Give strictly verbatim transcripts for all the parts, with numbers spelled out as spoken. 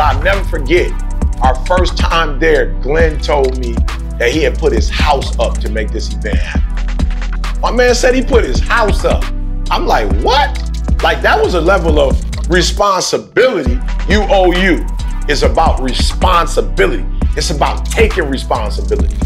I'll never forget, our first time there, Glenn told me that he had put his house up to make this event happen. My man said he put his house up. I'm like, what? Like, that was a level of responsibility you owe you. It's about responsibility. It's about taking responsibility.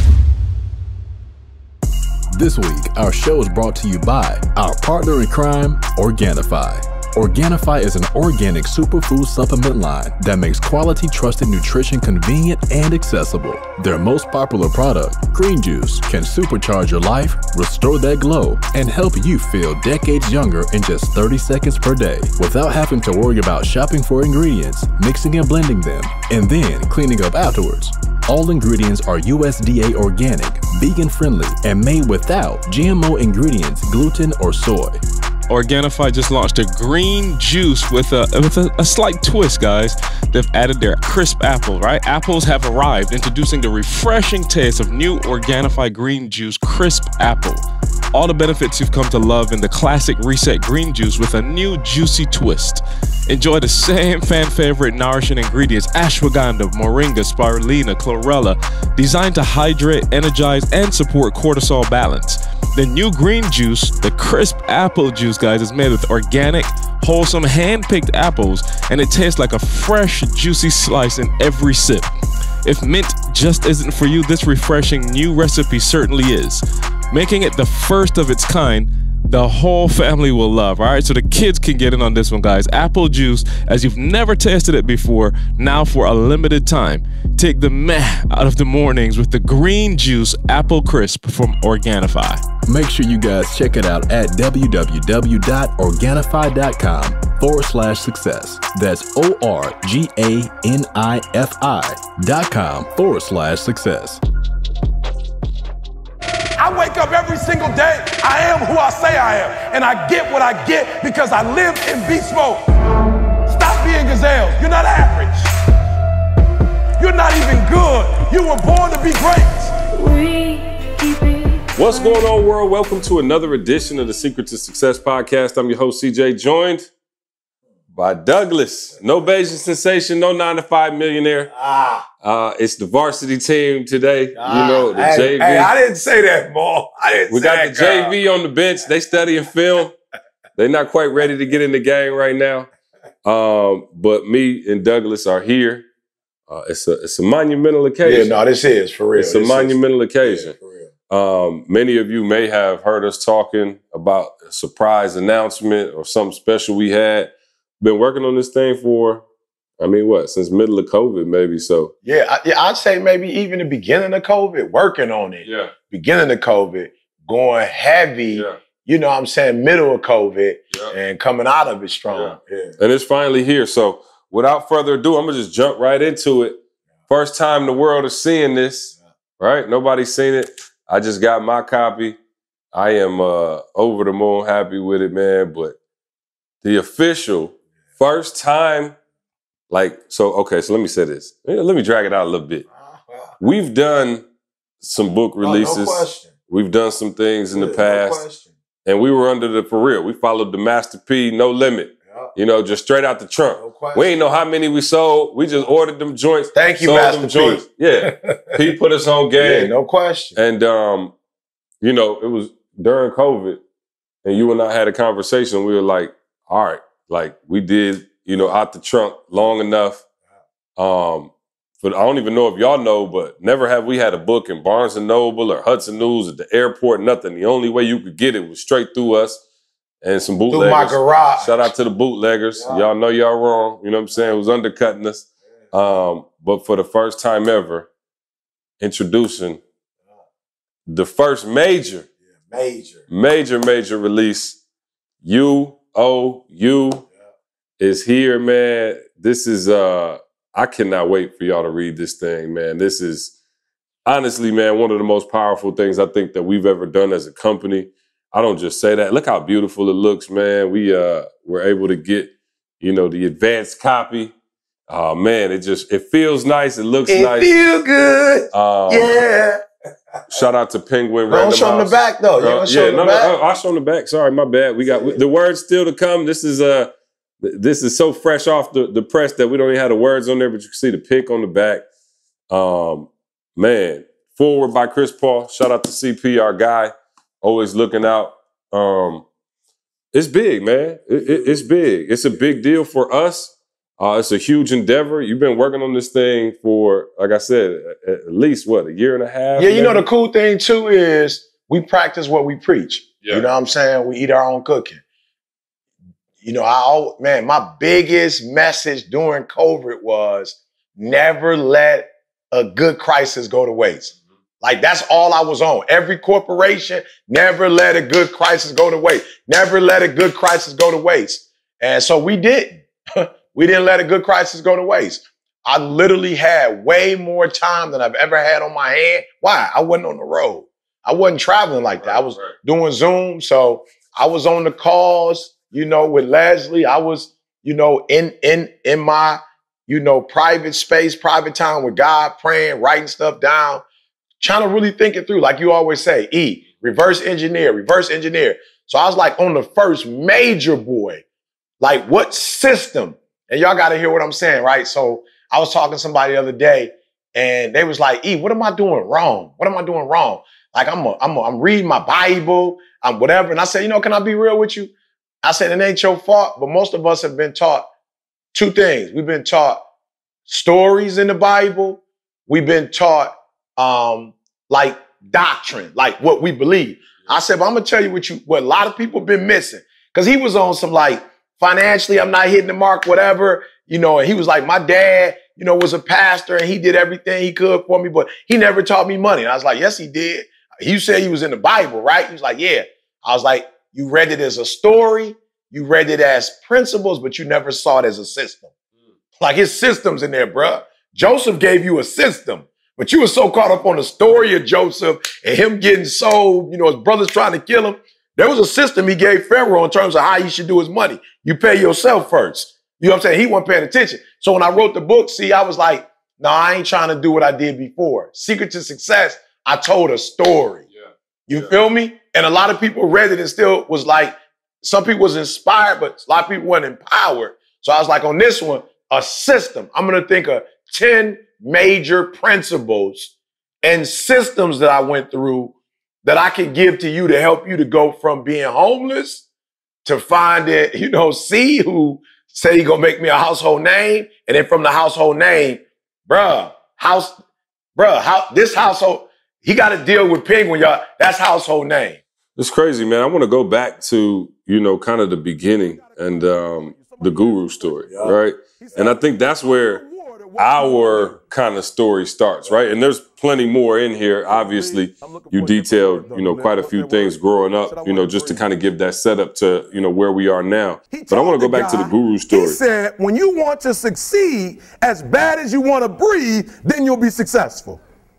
This week, our show is brought to you by our partner in crime, Organifi. Organifi is an organic superfood supplement line that makes quality, trusted nutrition convenient and accessible. Their most popular product, Green Juice, can supercharge your life, restore that glow, and help you feel decades younger in just thirty seconds per day without having to worry about shopping for ingredients, mixing and blending them, and then cleaning up afterwards. All ingredients are U S D A organic, vegan-friendly, and made without G M O ingredients, gluten, or soy. Organifi just launched a green juice with a with a, a slight twist, guys. They've added their crisp apple, right? Apples have arrived, introducing the refreshing taste of new Organifi green juice crisp apple. All the benefits you've come to love in the classic Reset green juice with a new juicy twist. Enjoy the same fan favorite nourishing ingredients, ashwagandha, moringa, spirulina, chlorella, designed to hydrate, energize, and support cortisol balance. The new green juice, the crisp apple juice, guys, is made with organic, wholesome, hand-picked apples, and it tastes like a fresh, juicy slice in every sip. If mint just isn't for you, this refreshing new recipe certainly is, making it the first of its kind the whole family will love. All right, so the kids can get in on this one, guys. Apple juice, as you've never tasted it before, now for a limited time. Take the meh out of the mornings with the green juice apple crisp from Organifi. Make sure you guys check it out at www.organifi.com forward slash success. That's O-R-G-A-N-I-F-I dot com forward slash success. I wake up every single day, I am who I say I am, and I get what I get because I live in beast mode. Stop being gazelles. You're not average. You're not even good. You were born to be great. What's going on, world? Welcome to another edition of the Secret to Success podcast. I'm your host, C J, joined by Douglas. No Bayesian sensation, no nine to five millionaire. Ah. Uh, it's the varsity team today. Ah. You know, the hey, J V. Hey, I didn't say that, Mo. I didn't we say got that, the J V girl. on the bench. They studying film. They're not quite ready to get in the game right now. Um, but me and Douglas are here. Uh, it's a it's a monumental occasion. Yeah, no, this is for real. It's a this monumental is, occasion. Yeah, for real. Um, many of you may have heard us talking about a surprise announcement or something special we had. Been working on this thing for, I mean, what, since middle of COVID, maybe, so. Yeah, I, yeah, I'd say maybe even the beginning of COVID, working on it. Yeah. Beginning of COVID, going heavy, Yeah. you know what I'm saying, middle of COVID, Yeah. and coming out of it strong. Yeah. Yeah. And it's finally here. So without further ado, I'm going to just jump right into it. First time the world is seeing this, right? Nobody's seen it. I just got my copy. I am uh, over the moon happy with it, man. But the official first time, like, so, okay, so let me say this. Let me drag it out a little bit. We've done some book releases. Oh, no question. We've done some things in the Yeah, past. No question. And we were under the, for real, we followed the Master P, no limit. Yeah. You know, just straight out the trunk. No question. We ain't know how many we sold. We just ordered them joints. Thank you, sold Master them P. joints. Yeah. He put us on game. Yeah, no question. And, um, you know, it was during COVID, and you and I had a conversation. We were like, all right, like we did, you know, out the trunk long enough. Um, but I don't even know if y'all know, but never have we had a book in Barnes and Noble or Hudson News at the airport, nothing. The only way you could get it was straight through us and some bootleggers. Through my garage. Shout out to the bootleggers. Yeah. Y'all know y'all wrong. You know what I'm saying? It was undercutting us. Um, but for the first time ever, introducing the first major, Yeah, major. major, major release, U O U is here, man. This is, uh, I cannot wait for y'all to read this thing, man. This is, honestly, man, one of the most powerful things I think that we've ever done as a company. I don't just say that. Look how beautiful it looks, man. We uh, were able to get, you know, the advanced copy. Oh, man, it just, it feels nice. It looks It nice. feel good. Um, Yeah. Shout out to Penguin Don't Random show them the House. back, though. You Uh, don't show yeah, them no, the back. no, I'll show them the back. Sorry, my bad. We got the words still to come. This is uh, this is so fresh off the, the press that we don't even have the words on there, but you can see the pic on the back. Um, man, forward by Chris Paul. Shout out to C P, our guy, always looking out. Um, it's big, man. It, it, it's big. It's a big deal for us. Uh, it's a huge endeavor. You've been working on this thing for, like I said, at least, what, a year and a half? Yeah, you maybe? know, the cool thing, too, is we practice what we preach. Yeah. You know what I'm saying? We eat our own cooking. You know, I, man, my biggest message during COVID was never let a good crisis go to waste. Like, that's all I was on. Every corporation, never let a good crisis go to waste. Never let a good crisis go to waste. And so we didn't. We didn't let a good crisis go to waste. I literally had way more time than I've ever had on my hand. Why? I wasn't on the road. I wasn't traveling like that. Right, I was right. doing Zoom. So I was on the calls, you know, with Leslie. I was, you know, in in in my, you know, private space, private time with God, praying, writing stuff down, trying to really think it through. Like you always say, E, reverse engineer, reverse engineer. So I was like on the first major boy, like what system? And y'all got to hear what I'm saying, right? So I was talking to somebody the other day and they was like, E, what am I doing wrong? What am I doing wrong? Like I'm a, I'm a, I'm reading my Bible, I'm whatever. And I said, you know, can I be real with you? I said, it ain't your fault, but most of us have been taught two things. We've been taught stories in the Bible. We've been taught um, like doctrine, like what we believe. I said, but I'm gonna tell you what you what a lot of people have been missing. Because he was on some like financially, I'm not hitting the mark, whatever, you know, and he was like, my dad, you know, was a pastor and he did everything he could for me, but he never taught me money. And I was like, yes, he did. You said he was in the Bible, right? He was like, yeah. I was like, you read it as a story, you read it as principles, but you never saw it as a system. Like his system's in there, bruh. Joseph gave you a system, but you were so caught up on the story of Joseph and him getting sold, you know, his brothers trying to kill him. There was a system he gave Pharaoh in terms of how he should do his money. You pay yourself first. You know what I'm saying? He wasn't paying attention. So when I wrote the book, see, I was like, no, I ain't trying to do what I did before. Secret to Success, I told a story. Yeah. You Yeah. feel me? And a lot of people read it and still was like, some people was inspired, but a lot of people weren't empowered. So I was like, on this one, a system. I'm going to think of ten major principles and systems that I went through that I could give to you to help you to go from being homeless to finding, you know, C, who said he gonna make me a household name. And then from the household name, bruh, house, bruh, how, this household, he got to deal with Penguin, y'all. That's household name. It's crazy, man. I want to go back to, you know, kind of the beginning and um, the Guru story, Yeah. right? And I think that's where our kind of story starts, right? And there's plenty more in here. Obviously, you detailed, you know, quite a few things growing up, you know, just to kind of give that setup to, you know, where we are now. But I want to go back to the Guru story. He said, when you want to succeed as bad as you want to breathe, then you'll be successful.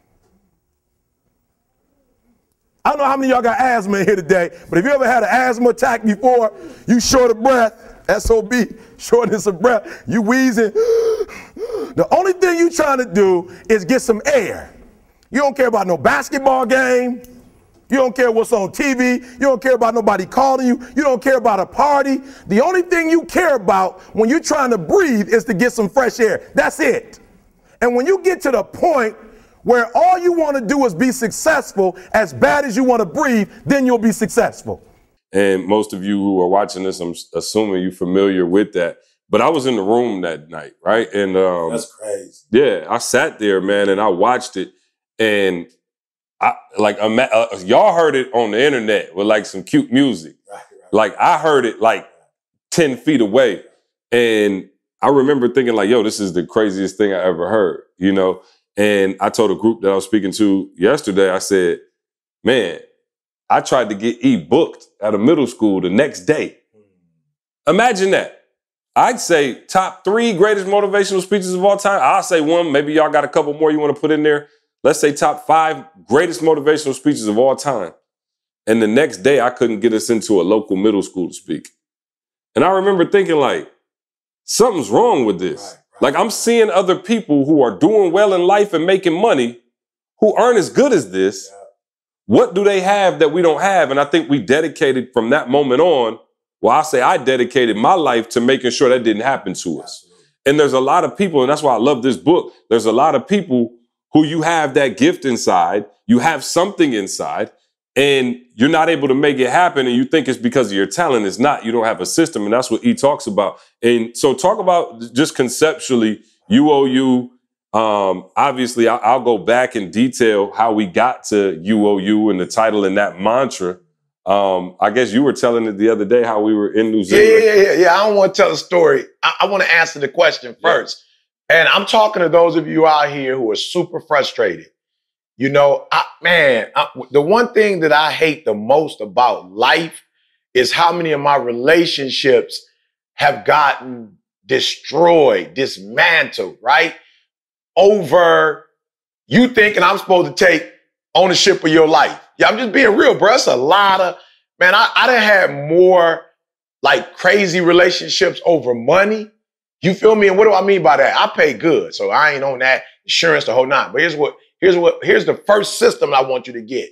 I don't know how many of y'all got asthma in here today, but if you ever had an asthma attack before, you short of breath, S O B, shortness of breath, you wheezing. The only thing you trying to do is get some air. You don't care about no basketball game. You don't care what's on T V. You don't care about nobody calling you. You don't care about a party. The only thing you care about when you're trying to breathe is to get some fresh air. That's it. And when you get to the point where all you want to do is be successful as bad as you want to breathe, then you'll be successful. And most of you who are watching this, I'm assuming you're familiar with that. But I was in the room that night, right? And um, That's crazy. yeah, I sat there, man, and I watched it. And I like uh, y'all heard it on the internet with like some cute music. Right, right. Like I heard it like ten feet away. And I remember thinking like, yo, this is the craziest thing I ever heard, you know? And I told a group that I was speaking to yesterday, I said, man, I tried to get E booked at a middle school the next day. Imagine that. I'd say top three greatest motivational speeches of all time. I'll say one. Maybe y'all got a couple more you want to put in there. Let's say top five greatest motivational speeches of all time. And the next day, I couldn't get us into a local middle school to speak. And I remember thinking like, something's wrong with this. Right, right. Like I'm seeing other people who are doing well in life and making money who aren't as good as this. Yeah. What do they have that we don't have? And I think we dedicated from that moment on, Well, I say I dedicated my life to making sure that didn't happen to us. Absolutely. And there's a lot of people, and that's why I love this book. There's a lot of people who you have that gift inside, you have something inside, and you're not able to make it happen, and you think it's because of your talent. It's not. You don't have a system, and that's what E talks about. And so talk about just conceptually, U O U. Um, obviously, I, I'll go back and detail how we got to U O U and the title and that mantra. Um, I guess you were telling it the other day how we were in New Zealand. Yeah, yeah, yeah, yeah. I don't want to tell a story. I, I want to answer the question first. Yeah. And I'm talking to those of you out here who are super frustrated. You know, I, man, I, the one thing that I hate the most about life is how many of my relationships have gotten destroyed, dismantled, right? Over you thinking I'm supposed to take ownership of your life. Yeah, I'm just being real, bro. It's a lot of, man, I, I done had more like crazy relationships over money. You feel me? And what do I mean by that? I pay good, so I ain't on that insurance the whole nine. But here's what, here's what, here's the first system I want you to get.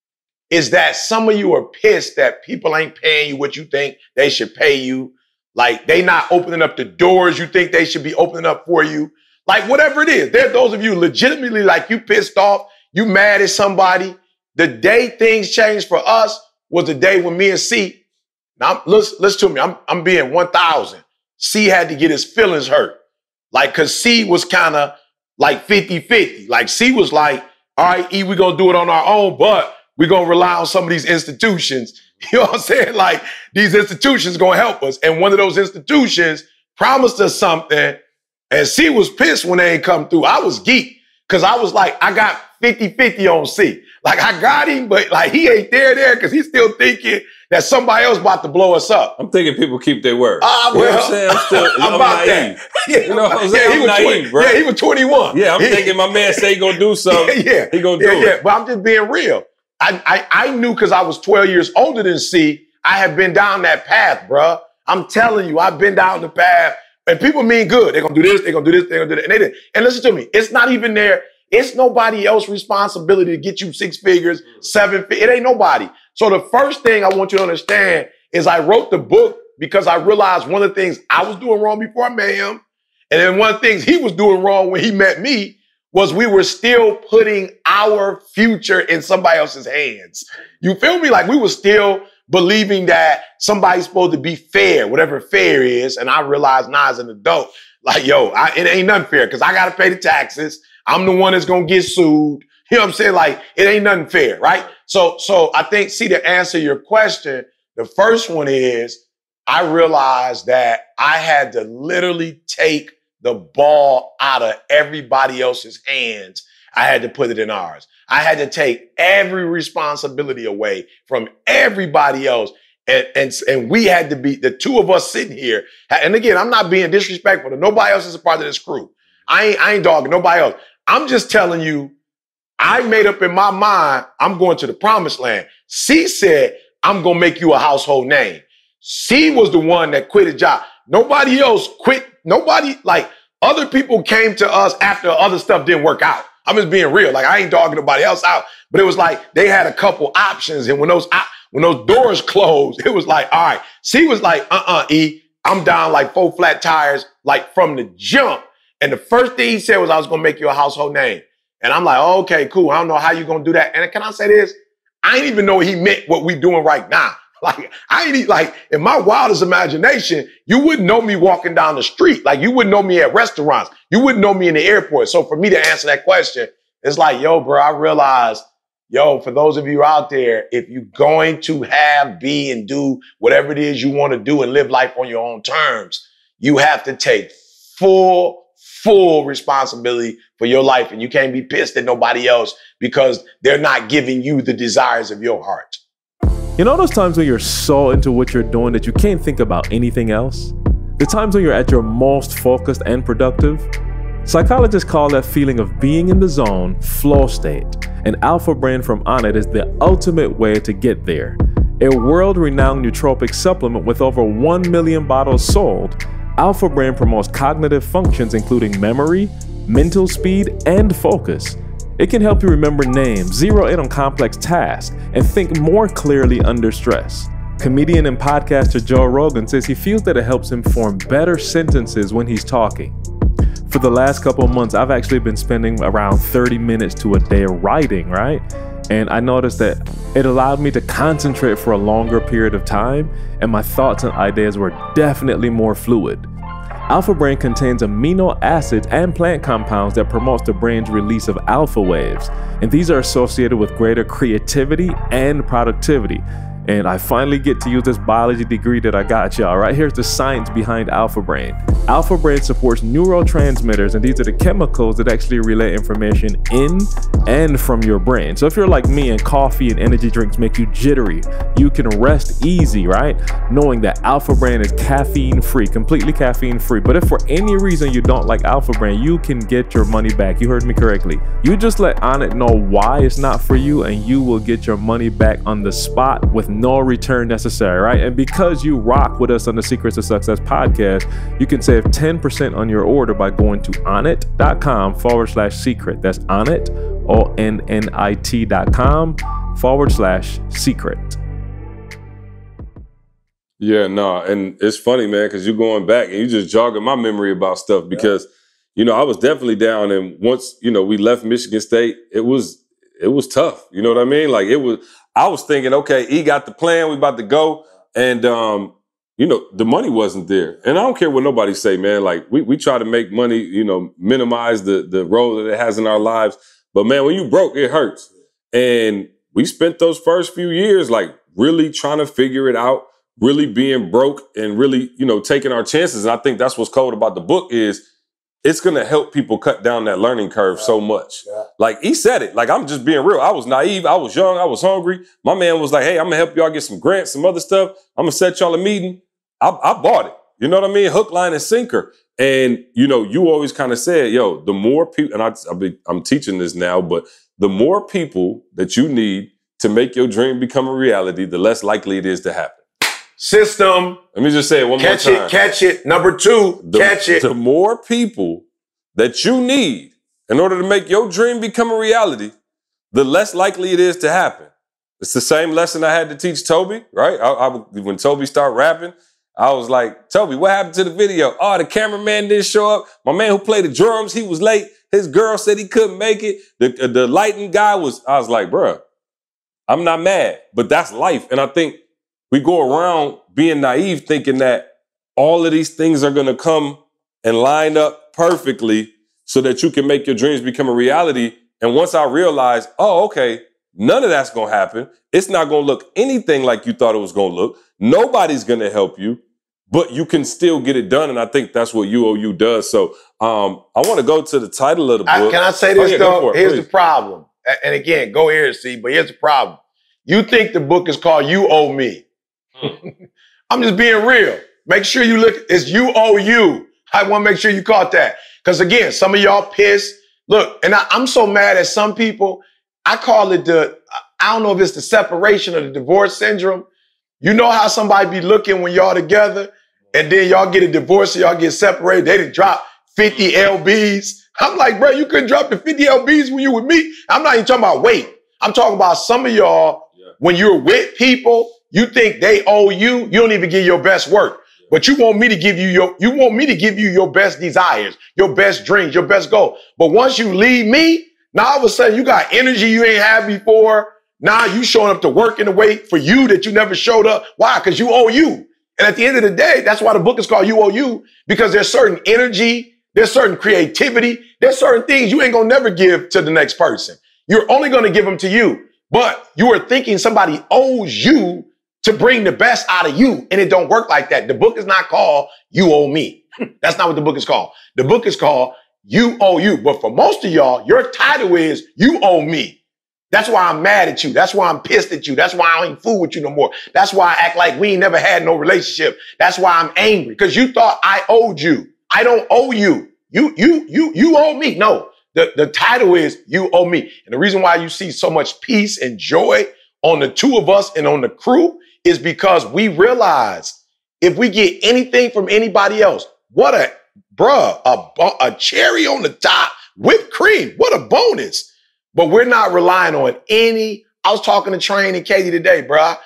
Is that some of you are pissed that people ain't paying you what you think they should pay you. Like they not opening up the doors you think they should be opening up for you. Like whatever it is. There's those of you legitimately like you pissed off, you mad at somebody. The day things changed for us was the day when me and C, now listen, listen to me, I'm, I'm being one thousand. C had to get his feelings hurt. Like, cause C was kind of like fifty fifty. Like C was like, all right, E, we're gonna do it on our own, but we're gonna rely on some of these institutions. You know what I'm saying? Like these institutions gonna help us. And one of those institutions promised us something, and C was pissed when they ain't come through. I was geeked, cause I was like, I got fifty fifty on C. Like I got him, but like he ain't there there because he's still thinking that somebody else about to blow us up. I'm thinking people keep their word. Ah, uh, well, you know what I'm saying? I'm still I'm about naive. That. Yeah, you know what I'm saying? Yeah, he I'm was naive, twenty, bro. Yeah, he was twenty-one. Yeah, I'm he, thinking my man say he gonna do something. Yeah, yeah. He gonna do yeah, it. Yeah, but I'm just being real. I I, I knew because I was twelve years older than C, I had been down that path, bro. I'm telling you, I've been down the path. And people mean good. They're gonna do this, they're gonna do this, they're gonna do that. And they did. And listen to me, it's not even their, it's nobody else's responsibility to get you six figures, seven figures. It ain't nobody. So the first thing I want you to understand is I wrote the book because I realized one of the things I was doing wrong before I met him. And then one of the things he was doing wrong when he met me was we were still putting our future in somebody else's hands. You feel me? Like we were still believing that somebody's supposed to be fair, whatever fair is. And I realized now as an adult, like, yo, I, it ain't nothing fair because I got to pay the taxes. I'm the one that's going to get sued. You know what I'm saying? Like, it ain't nothing fair, right? So, so I think, see, to answer your question, the first one is I realized that I had to literally take the ball out of everybody else's hands. I had to put it in ours. I had to take every responsibility away from everybody else. And, and, and we had to be, the two of us sitting here. And again, I'm not being disrespectful to nobody else is a part of this crew. I ain't, I ain't dogging nobody else. I'm just telling you, I made up in my mind, I'm going to the promised land. C said, I'm going to make you a household name. C was the one that quit his job. Nobody else quit. Nobody, like other people came to us after other stuff didn't work out. I'm just being real. Like I ain't dogging nobody else out, but it was like they had a couple options. And when those, when those doors closed, it was like, all right. C was like, uh-uh, E, I'm down like four flat tires, like from the jump. And the first thing he said was, I was going to make you a household name. And I'm like, oh, okay, cool. I don't know how you're going to do that. And can I say this? I ain't even know he meant what we doing right now. Like, I ain't like, in my wildest imagination, you wouldn't know me walking down the street. Like, you wouldn't know me at restaurants. You wouldn't know me in the airport. So for me to answer that question, it's like, yo, bro, I realized, yo, for those of you out there, if you're going to have, be, and do whatever it is you want to do and live life on your own terms, you have to take full full responsibility for your life. And you can't be pissed at nobody else because they're not giving you the desires of your heart. You know those times when you're so into what you're doing that you can't think about anything else? The times when you're at your most focused and productive? Psychologists call that feeling of being in the zone flow state, and Alpha Brain from Onnit is the ultimate way to get there. A world-renowned nootropic supplement with over one million bottles sold, Alpha Brain promotes cognitive functions including memory, mental speed, and focus. It can help you remember names, zero in on complex tasks, and think more clearly under stress. Comedian and podcaster Joe Rogan says he feels that it helps him form better sentences when he's talking. For the last couple of months, I've actually been spending around thirty minutes to a day writing, right? And I noticed that it allowed me to concentrate for a longer period of time, and my thoughts and ideas were definitely more fluid. Alpha Brain contains amino acids and plant compounds that promotes the brain's release of alpha waves, and these are associated with greater creativity and productivity. And I finally get to use this biology degree that I got, y'all. Right, here's the science behind Alpha Brain. Alpha Brain supports neurotransmitters, and these are the chemicals that actually relay information in and from your brain. So if you're like me and coffee and energy drinks make you jittery, you can rest easy, right? Knowing that Alpha Brain is caffeine free, completely caffeine free. But if for any reason you don't like Alpha Brain, you can get your money back. You heard me correctly. You just let Onnit know why it's not for you, and you will get your money back on the spot with no return necessary, right? And because you rock with us on the Secrets of Success podcast, you can save ten percent on your order by going to onnit.com forward slash secret. That's Onnit, O N N I T dot com forward slash secret. Yeah, no, and it's funny, man, because you're going back and you just jogging my memory about stuff because, yeah. you know, I was definitely down, and once, you know, we left Michigan State, it was, it was tough. You know what I mean? Like it was, I was thinking, okay, he got the plan, we about to go. And, um, you know, the money wasn't there. And I don't care what nobody say, man. Like we we try to make money, you know, minimize the, the role that it has in our lives. But man, when you broke, it hurts. And we spent those first few years, like really trying to figure it out, really being broke and really, you know, taking our chances. And I think that's what's cool about the book is it's going to help people cut down that learning curve yeah. so much. Yeah. Like he said it, like I'm just being real. I was naive. I was young. I was hungry. My man was like, hey, I'm going to help y'all get some grants, some other stuff. I'm going to set y'all a meeting. I, I bought it. You know what I mean? Hook, line, and sinker. And, you know, you always kind of said, yo, the more people, and I, I be, I'm teaching this now, but the more people that you need to make your dream become a reality, the less likely it is to happen. System. Let me just say it one catch more time. It, catch it. Number two, the, catch it. The more people that you need in order to make your dream become a reality, the less likely it is to happen. It's the same lesson I had to teach Toby, right? I, I, when Toby started rapping, I was like, Toby, what happened to the video? Oh, the cameraman didn't show up. My man who played the drums, he was late. His girl said he couldn't make it. The, the lighting guy was, I was like, bruh, I'm not mad, but that's life. And I think we go around being naive thinking that all of these things are going to come and line up perfectly so that you can make your dreams become a reality. And once I realized, oh, okay, none of that's going to happen. It's not going to look anything like you thought it was going to look. Nobody's going to help you, but you can still get it done. And I think that's what U O U does. So um, I want to go to the title of the book. I, can I say this, oh, yeah, though? it, here's please. the problem. And again, go here, see, but here's the problem. You think the book is called You Owe Me. I'm just being real. Make sure you look, it's You Owe You. I want to make sure you caught that. Because again, some of y'all pissed. Look, and I, I'm so mad at some people. I call it the, I don't know if it's the separation or the divorce syndrome. You know how somebody be looking when y'all together and then y'all get a divorce and y'all get separated. They done drop fifty L Bs. I'm like, bro, you couldn't drop the fifty L Bs when you with me. I'm not even talking about weight. I'm talking about some of y'all, yeah. when you're with people, you think they owe you. You don't even give your best work. But you want me to give you your, you want me to give you your best desires, your best dreams, your best goal. But once you leave me, now all of a sudden you got energy you ain't had before. Now you showing up to work in a way for you that you never showed up. Why? Because you owe you. And at the end of the day, that's why the book is called You Owe You, because there's certain energy, there's certain creativity, there's certain things you ain't gonna never give to the next person. You're only gonna give them to you. But you are thinking somebody owes you to bring the best out of you. And it don't work like that. The book is not called You Owe Me. That's not what the book is called. The book is called You Owe You. But for most of y'all, your title is You Owe Me. That's why I'm mad at you. That's why I'm pissed at you. That's why I ain't fool with you no more. That's why I act like we ain't never had no relationship. That's why I'm angry. Because you thought I owed you. I don't owe you. You, you, you, you owe me. No, the, the title is You Owe Me. And the reason why you see so much peace and joy on the two of us and on the crew is because we realize if we get anything from anybody else, what a, bruh, a, a cherry on the top, whipped cream. What a bonus. But we're not relying on any. I was talking to Train and Katie today, bruh.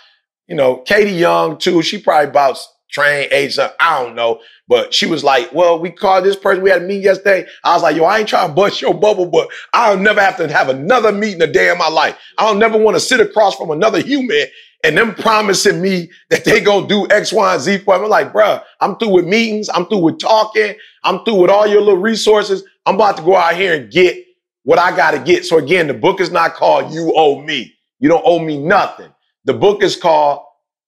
you know, Katie Young too. She probably about train age, I don't know. But she was like, well, we called this person. We had a meeting yesterday. I was like, yo, I ain't trying to bust your bubble, but I'll never have to have another meeting a day in my life. I'll never want to sit across from another human and them promising me that they gonna do X, Y, and Z for me. I'm like, bruh, I'm through with meetings. I'm through with talking. I'm through with all your little resources. I'm about to go out here and get what I got to get. So again, the book is not called You Owe Me. You don't owe me nothing. The book is called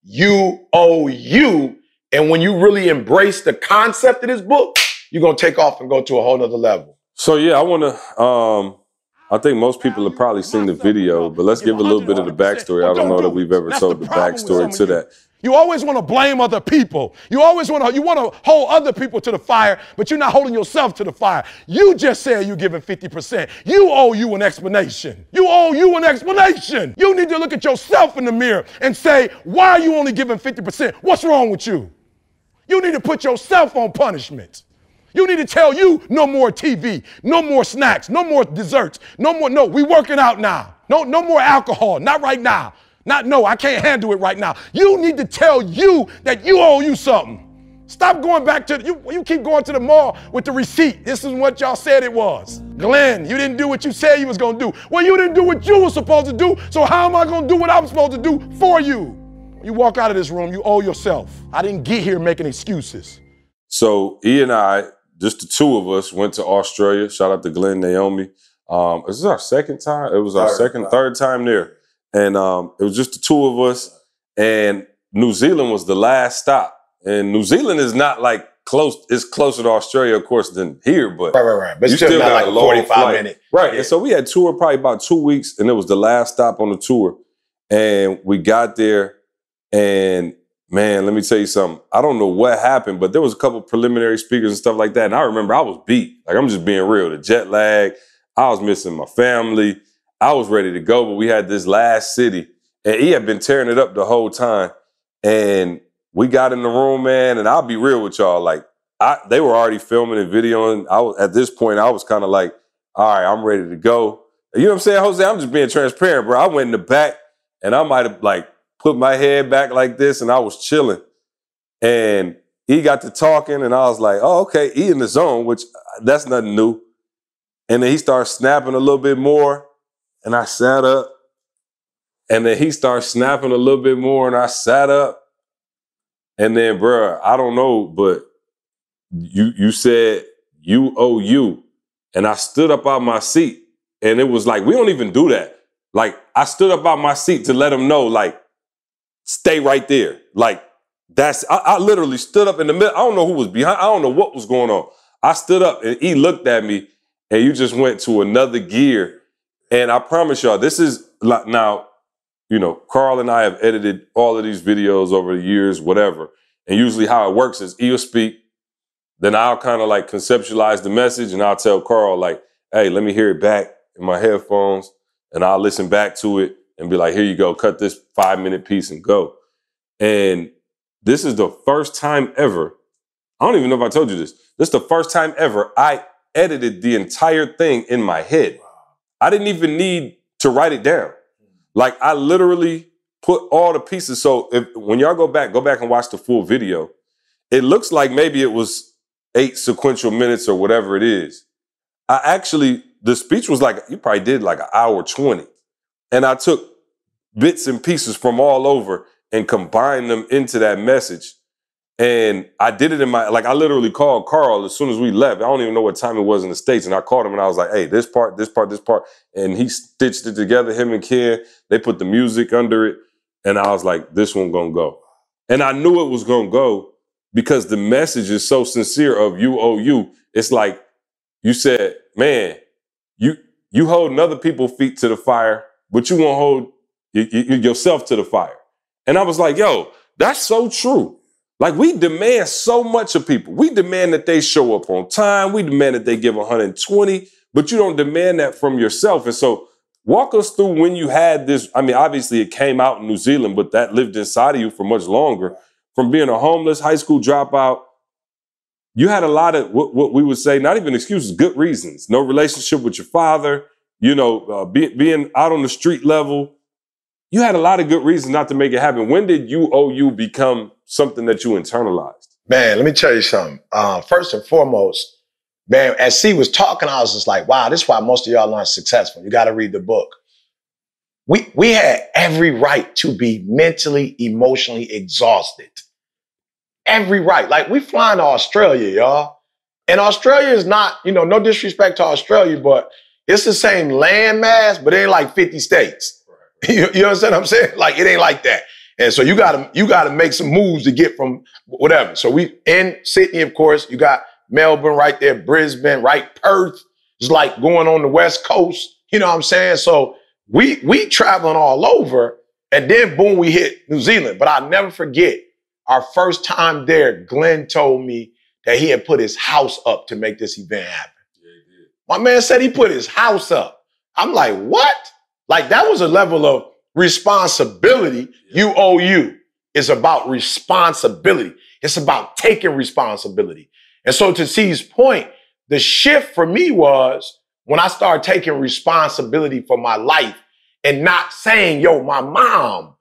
You Owe You. And when you really embrace the concept of this book, you're going to take off and go to a whole nother level. So, yeah, I want to, um, I think most people have probably seen the video, but let's give a little bit of the backstory. I don't know that we've ever told the backstory to that. You always want to blame other people. You always want to, you want to hold other people to the fire, but you're not holding yourself to the fire. You just said you're giving fifty percent. You owe you an explanation. You owe you an explanation. You need to look at yourself in the mirror and say, why are you only giving fifty percent? What's wrong with you? You need to put yourself on punishment. You need to tell you no more T V, no more snacks, no more desserts, no more, no, we working out now. No, no more alcohol, not right now. Not, no, I can't handle it right now. You need to tell you that you owe you something. Stop going back to, you, you keep going to the mall with the receipt. This is what y'all said it was. Glenn, you didn't do what you said you was gonna do. Well, you didn't do what you were supposed to do, so how am I gonna do what I'm supposed to do for you? You walk out of this room, you owe yourself. I didn't get here making excuses. So E and I, just the two of us, went to Australia. Shout out to Glenn, Naomi. Um, this is our second time. It was our third second, time. third time there. And um, it was just the two of us, and New Zealand was the last stop. And New Zealand is not like close, it's closer to Australia, of course, than here, but, right, right, right. But you still, still got, got like a long forty-five flight. minute. Right, Yeah. And so we had toured probably about two weeks, and it was the last stop on the tour. And we got there, and man, let me tell you something. I don't know what happened, but there was a couple preliminary speakers and stuff like that, and I remember I was beat. Like, I'm just being real. The jet lag, I was missing my family. I was ready to go, but we had this last city. And he had been tearing it up the whole time. And we got in the room, man, and I'll be real with y'all. Like, I, they were already filming and videoing. I was, at this point, I was kind of like, all right, I'm ready to go. You know what I'm saying, Jose? I'm just being transparent, bro. I went in the back, and I might have, like, put my head back like this, and I was chilling. And he got to talking, and I was like, oh, okay, he in the zone, which that's nothing new. And then he started snapping a little bit more, and I sat up. And then he started snapping a little bit more, and I sat up. And then, bruh, I don't know, but you you said you owe you. And I stood up out my seat, and it was like, we don't even do that. Like, I stood up out my seat to let him know, like, stay right there. Like, that's, I, I literally stood up in the middle. I don't know who was behind. I don't know what was going on. I stood up, and he looked at me, and you just went to another gear. And I promise y'all, this is, like, now, you know, Carl and I have edited all of these videos over the years, whatever. And usually how it works is he'll speak, then I'll kind of like conceptualize the message, and I'll tell Carl, like, hey, let me hear it back in my headphones, and I'll listen back to it and be like, here you go, cut this five minute piece and go. And this is the first time ever, I don't even know if I told you this, this is the first time ever I edited the entire thing in my head. I didn't even need to write it down. Like, I literally put all the pieces. So if, when y'all go back, go back and watch the full video. It looks like maybe it was eight sequential minutes or whatever it is. I actually, the speech was like, you probably did like an hour twenty. And I took bits and pieces from all over and combined them into that message. And I did it in my, like I literally called Carl as soon as we left. I don't even know what time it was in the States. And I called him and I was like, hey, this part, this part, this part. And he stitched it together, him and Ken. They put the music under it. And I was like, this one gonna go. And I knew it was gonna go because the message is so sincere of you owe you. It's like you said, man, you you holding other people's feet to the fire, but you won't hold y- y- yourself to the fire. And I was like, yo, that's so true. Like, we demand so much of people. We demand that they show up on time. We demand that they give one hundred twenty, but you don't demand that from yourself. And so walk us through when you had this. I mean, obviously it came out in New Zealand, but that lived inside of you for much longer. From being a homeless high school dropout, you had a lot of what, what we would say, not even excuses, good reasons. No relationship with your father, you know, uh, be, being out on the street level. you had a lot of good reasons not to make it happen. When did you O U become something that you internalized? Man, let me tell you something. Uh, first and foremost, man, as C was talking, I was just like, wow, this is why most of y'all aren't successful. You got to read the book. We, we had every right to be mentally, emotionally exhausted. Every right. Like, we flying to Australia, y'all. And Australia is not, you know, no disrespect to Australia, but it's the same land mass, but it ain't like fifty states. You, you understand what I'm saying? Like, it ain't like that. And so you gotta, you gotta make some moves to get from whatever. So we in Sydney, of course, you got Melbourne right there, Brisbane, right? Perth. It's like going on the West Coast. You know what I'm saying? So we, we traveling all over, and then boom, we hit New Zealand. But I'll never forget our first time there, Glenn told me that he had put his house up to make this event happen. Yeah, he did. My man said he put his house up. I'm like, what? Like, that was a level of responsibility. Yeah. You owe you. It's about responsibility. It's about taking responsibility. And so to C's point, the shift for me was when I started taking responsibility for my life and not saying, yo, my mom,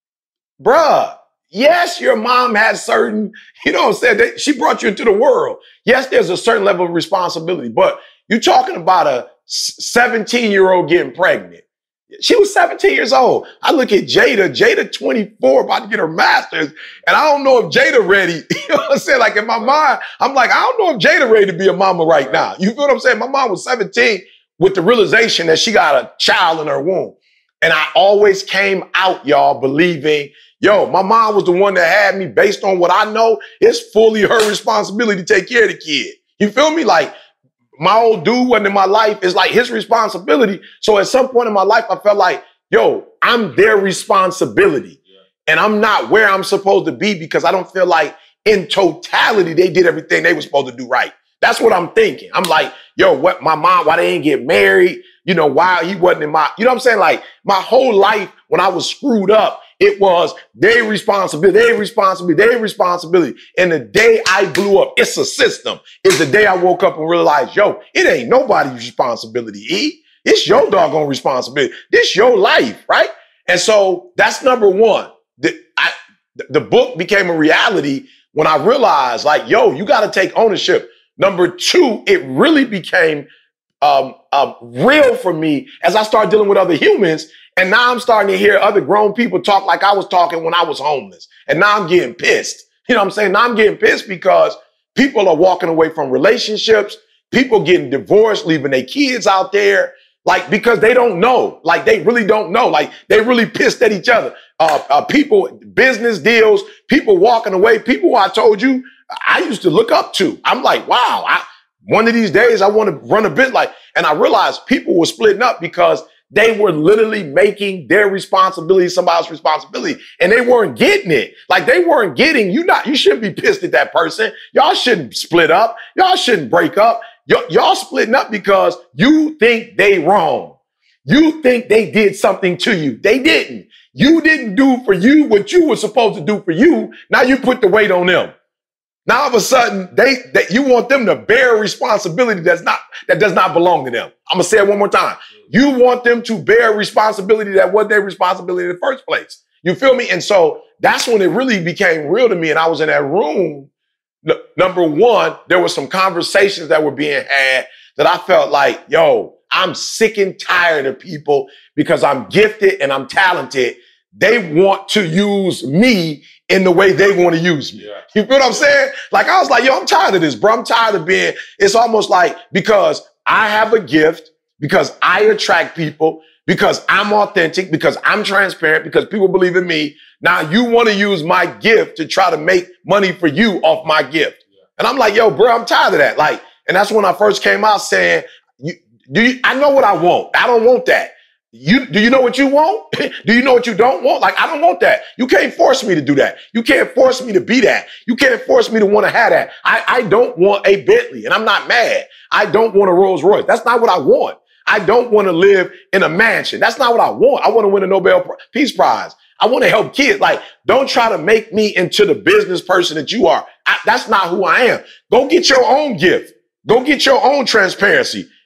bruh, yes, your mom has certain, you know what I'm saying, that she brought you into the world. Yes, there's a certain level of responsibility, but you're talking about a seventeen-year-old getting pregnant. She was seventeen years old. I look at Jada, Jada twenty-four, about to get her master's, and I don't know if Jada ready. You know what I'm saying? Like, in my mind, I'm like, I don't know if Jada ready to be a mama right now. You feel what I'm saying? My mom was seventeen with the realization that she got a child in her womb. And I always came out, y'all, believing, yo, my mom was the one that had me. Based on what I know, it's fully her responsibility to take care of the kid. You feel me? Like, my old dude wasn't in my life. It's like his responsibility. So at some point in my life, I felt like, yo, I'm their responsibility. Yeah. And I'm not where I'm supposed to be because I don't feel like in totality, they did everything they were supposed to do right. That's what I'm thinking. I'm like, yo, what, my mom, why they ain't get married? You know, why he wasn't in my, you know what I'm saying? Like, my whole life when I was screwed up, it was their responsibility, their responsibility, their responsibility. And the day I blew up, it's a system, is the day I woke up and realized, yo, it ain't nobody's responsibility, E. It's your doggone responsibility. This your life, right? And so that's number one. The, I, the book became a reality when I realized, like, yo, you got to take ownership. Number two, it really became um, uh, real for me as I started dealing with other humans. And now I'm starting to hear other grown people talk like I was talking when I was homeless. And now I'm getting pissed. You know what I'm saying? Now I'm getting pissed because people are walking away from relationships, people getting divorced, leaving their kids out there, like, because they don't know. Like, they really don't know. Like, they really pissed at each other. Uh, uh, people, business deals, people walking away, people who I told you I used to look up to. I'm like, wow, I, one of these days I want to run a bit like, and I realized people were splitting up because they were literally making their responsibility somebody else's responsibility, and they weren't getting it. Like, they weren't getting, you not, you shouldn't be pissed at that person. Y'all shouldn't split up. Y'all shouldn't break up. Y- y'all splitting up because you think they wrong. You think they did something to you. They didn't. You didn't do for you what you were supposed to do for you. Now you put the weight on them. Now all of a sudden, they, they you want them to bear a responsibility that's not, that does not belong to them. I'm gonna say it one more time. You want them to bear a responsibility that wasn't their responsibility in the first place. You feel me? And so that's when it really became real to me. And I was in that room. N- number one, there were some conversations that were being had that I felt like, yo, I'm sick and tired of people because I'm gifted and I'm talented. They want to use me in the way they want to use me. Yeah. You feel what I'm saying? Like, I was like, yo, I'm tired of this, bro. I'm tired of being, it's almost like because I have a gift, because I attract people, because I'm authentic, because I'm transparent, because people believe in me. Now you want to use my gift to try to make money for you off my gift. Yeah. And I'm like, yo, bro, I'm tired of that. Like, and that's when I first came out saying, you, do you, I know what I want. I don't want that. You, do you know what you want? Do you know what you don't want? Like, I don't want that. You can't force me to do that. You can't force me to be that. You can't force me to want to have that. I, I don't want a Bentley, and I'm not mad. I don't want a Rolls Royce. That's not what I want. I don't want to live in a mansion. That's not what I want. I want to win a Nobel Peace Prize. I want to help kids. Like, don't try to make me into the business person that you are. I, that's not who I am. Go get your own gift. Go get your own transparency.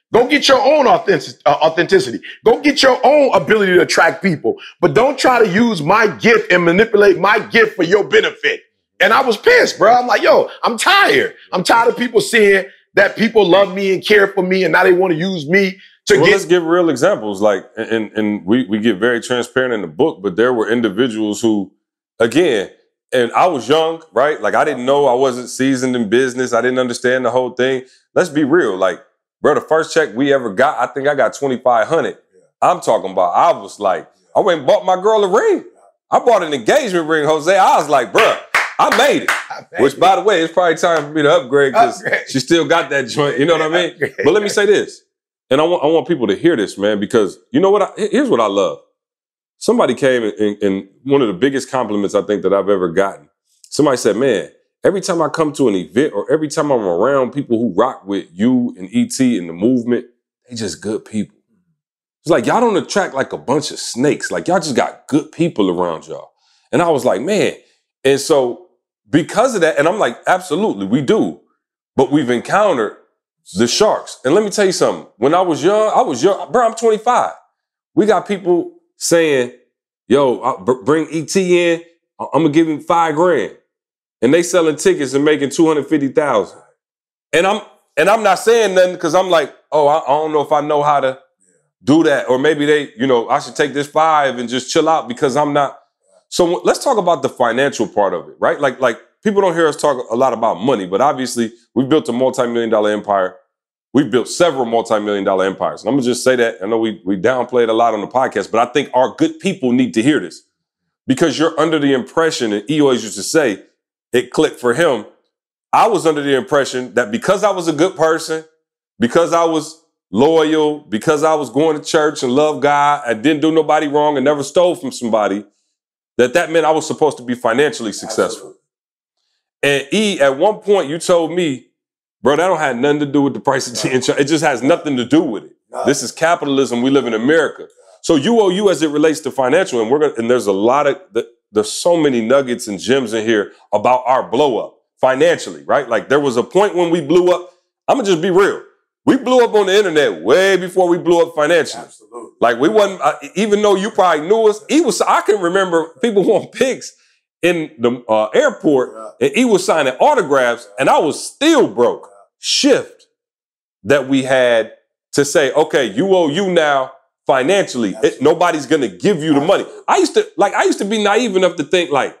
Go get your own authentic, uh, authenticity. Go get your own ability to attract people. But don't try to use my gift and manipulate my gift for your benefit. And I was pissed, bro. I'm like, yo, I'm tired. I'm tired of people seeing that people love me and care for me, and now they want to use me to well, get. Let's give real examples. Like, and and we we get very transparent in the book, but there were individuals who, again, and I was young, right? Like, I didn't know, I wasn't seasoned in business. I didn't understand the whole thing. Let's be real. Like, bro, the first check we ever got, I think I got twenty-five hundred dollars. Yeah. I'm talking about, I was like, yeah. I went and bought my girl a ring. Yeah. I bought an engagement ring, Jose. I was like, bro, I made it. I made Which, it. By the way, it's probably time for me to upgrade because she still got that joint. You know what I mean? Upgrade. But let me say this. And I want, I want people to hear this, man, because you know what? I, here's what I love. Somebody came and, and, and one of the biggest compliments I think that I've ever gotten. Somebody said, man, every time I come to an event or every time I'm around people who rock with you and E T and the movement, they just good people. It's like, y'all don't attract like a bunch of snakes. Like, y'all just got good people around y'all. And I was like, man. And so because of that, and I'm like, absolutely, we do. But we've encountered the sharks. And let me tell you something. When I was young, I was young. Bro, I'm twenty-five. We got people saying, yo, I'll b- bring E T in. I'm going to give him five grand. And they selling tickets and making two hundred fifty thousand dollars. And I'm and I'm not saying nothing because I'm like, oh, I, I don't know if I know how to do that. Or maybe they, you know, I should take this five and just chill out because I'm not. So let's talk about the financial part of it, right? Like, like people don't hear us talk a lot about money, but obviously we built a multi-million dollar empire. We've built several multi-million dollar empires. And I'm going to just say that. I know we, we downplayed a lot on the podcast, but I think our good people need to hear this because you're under the impression, and E always used to say, it clicked for him. I was under the impression that because I was a good person, because I was loyal, because I was going to church and loved God, I didn't do nobody wrong and never stole from somebody, that that meant I was supposed to be financially successful. Absolutely. And E, at one point you told me, bro, that don't have nothing to do with the price of tea. It just has nothing to do with it. No. This is capitalism. We live in America. So you owe you as it relates to financial, and we're gonna, and there's a lot of, the, there's so many nuggets and gems in here about our blow up financially, right? Like there was a point when we blew up. I'm gonna just be real. We blew up on the internet way before we blew up financially. Absolutely. Like we wasn't, uh, even though you probably knew us, he was, I can remember people want pics in the uh, airport yeah. and he was signing autographs yeah. and I was still broke. Yeah. Shift that we had to say, okay, you owe you now financially. It, nobody's going to give you the money. I used to, like, I used to be naive enough to think like,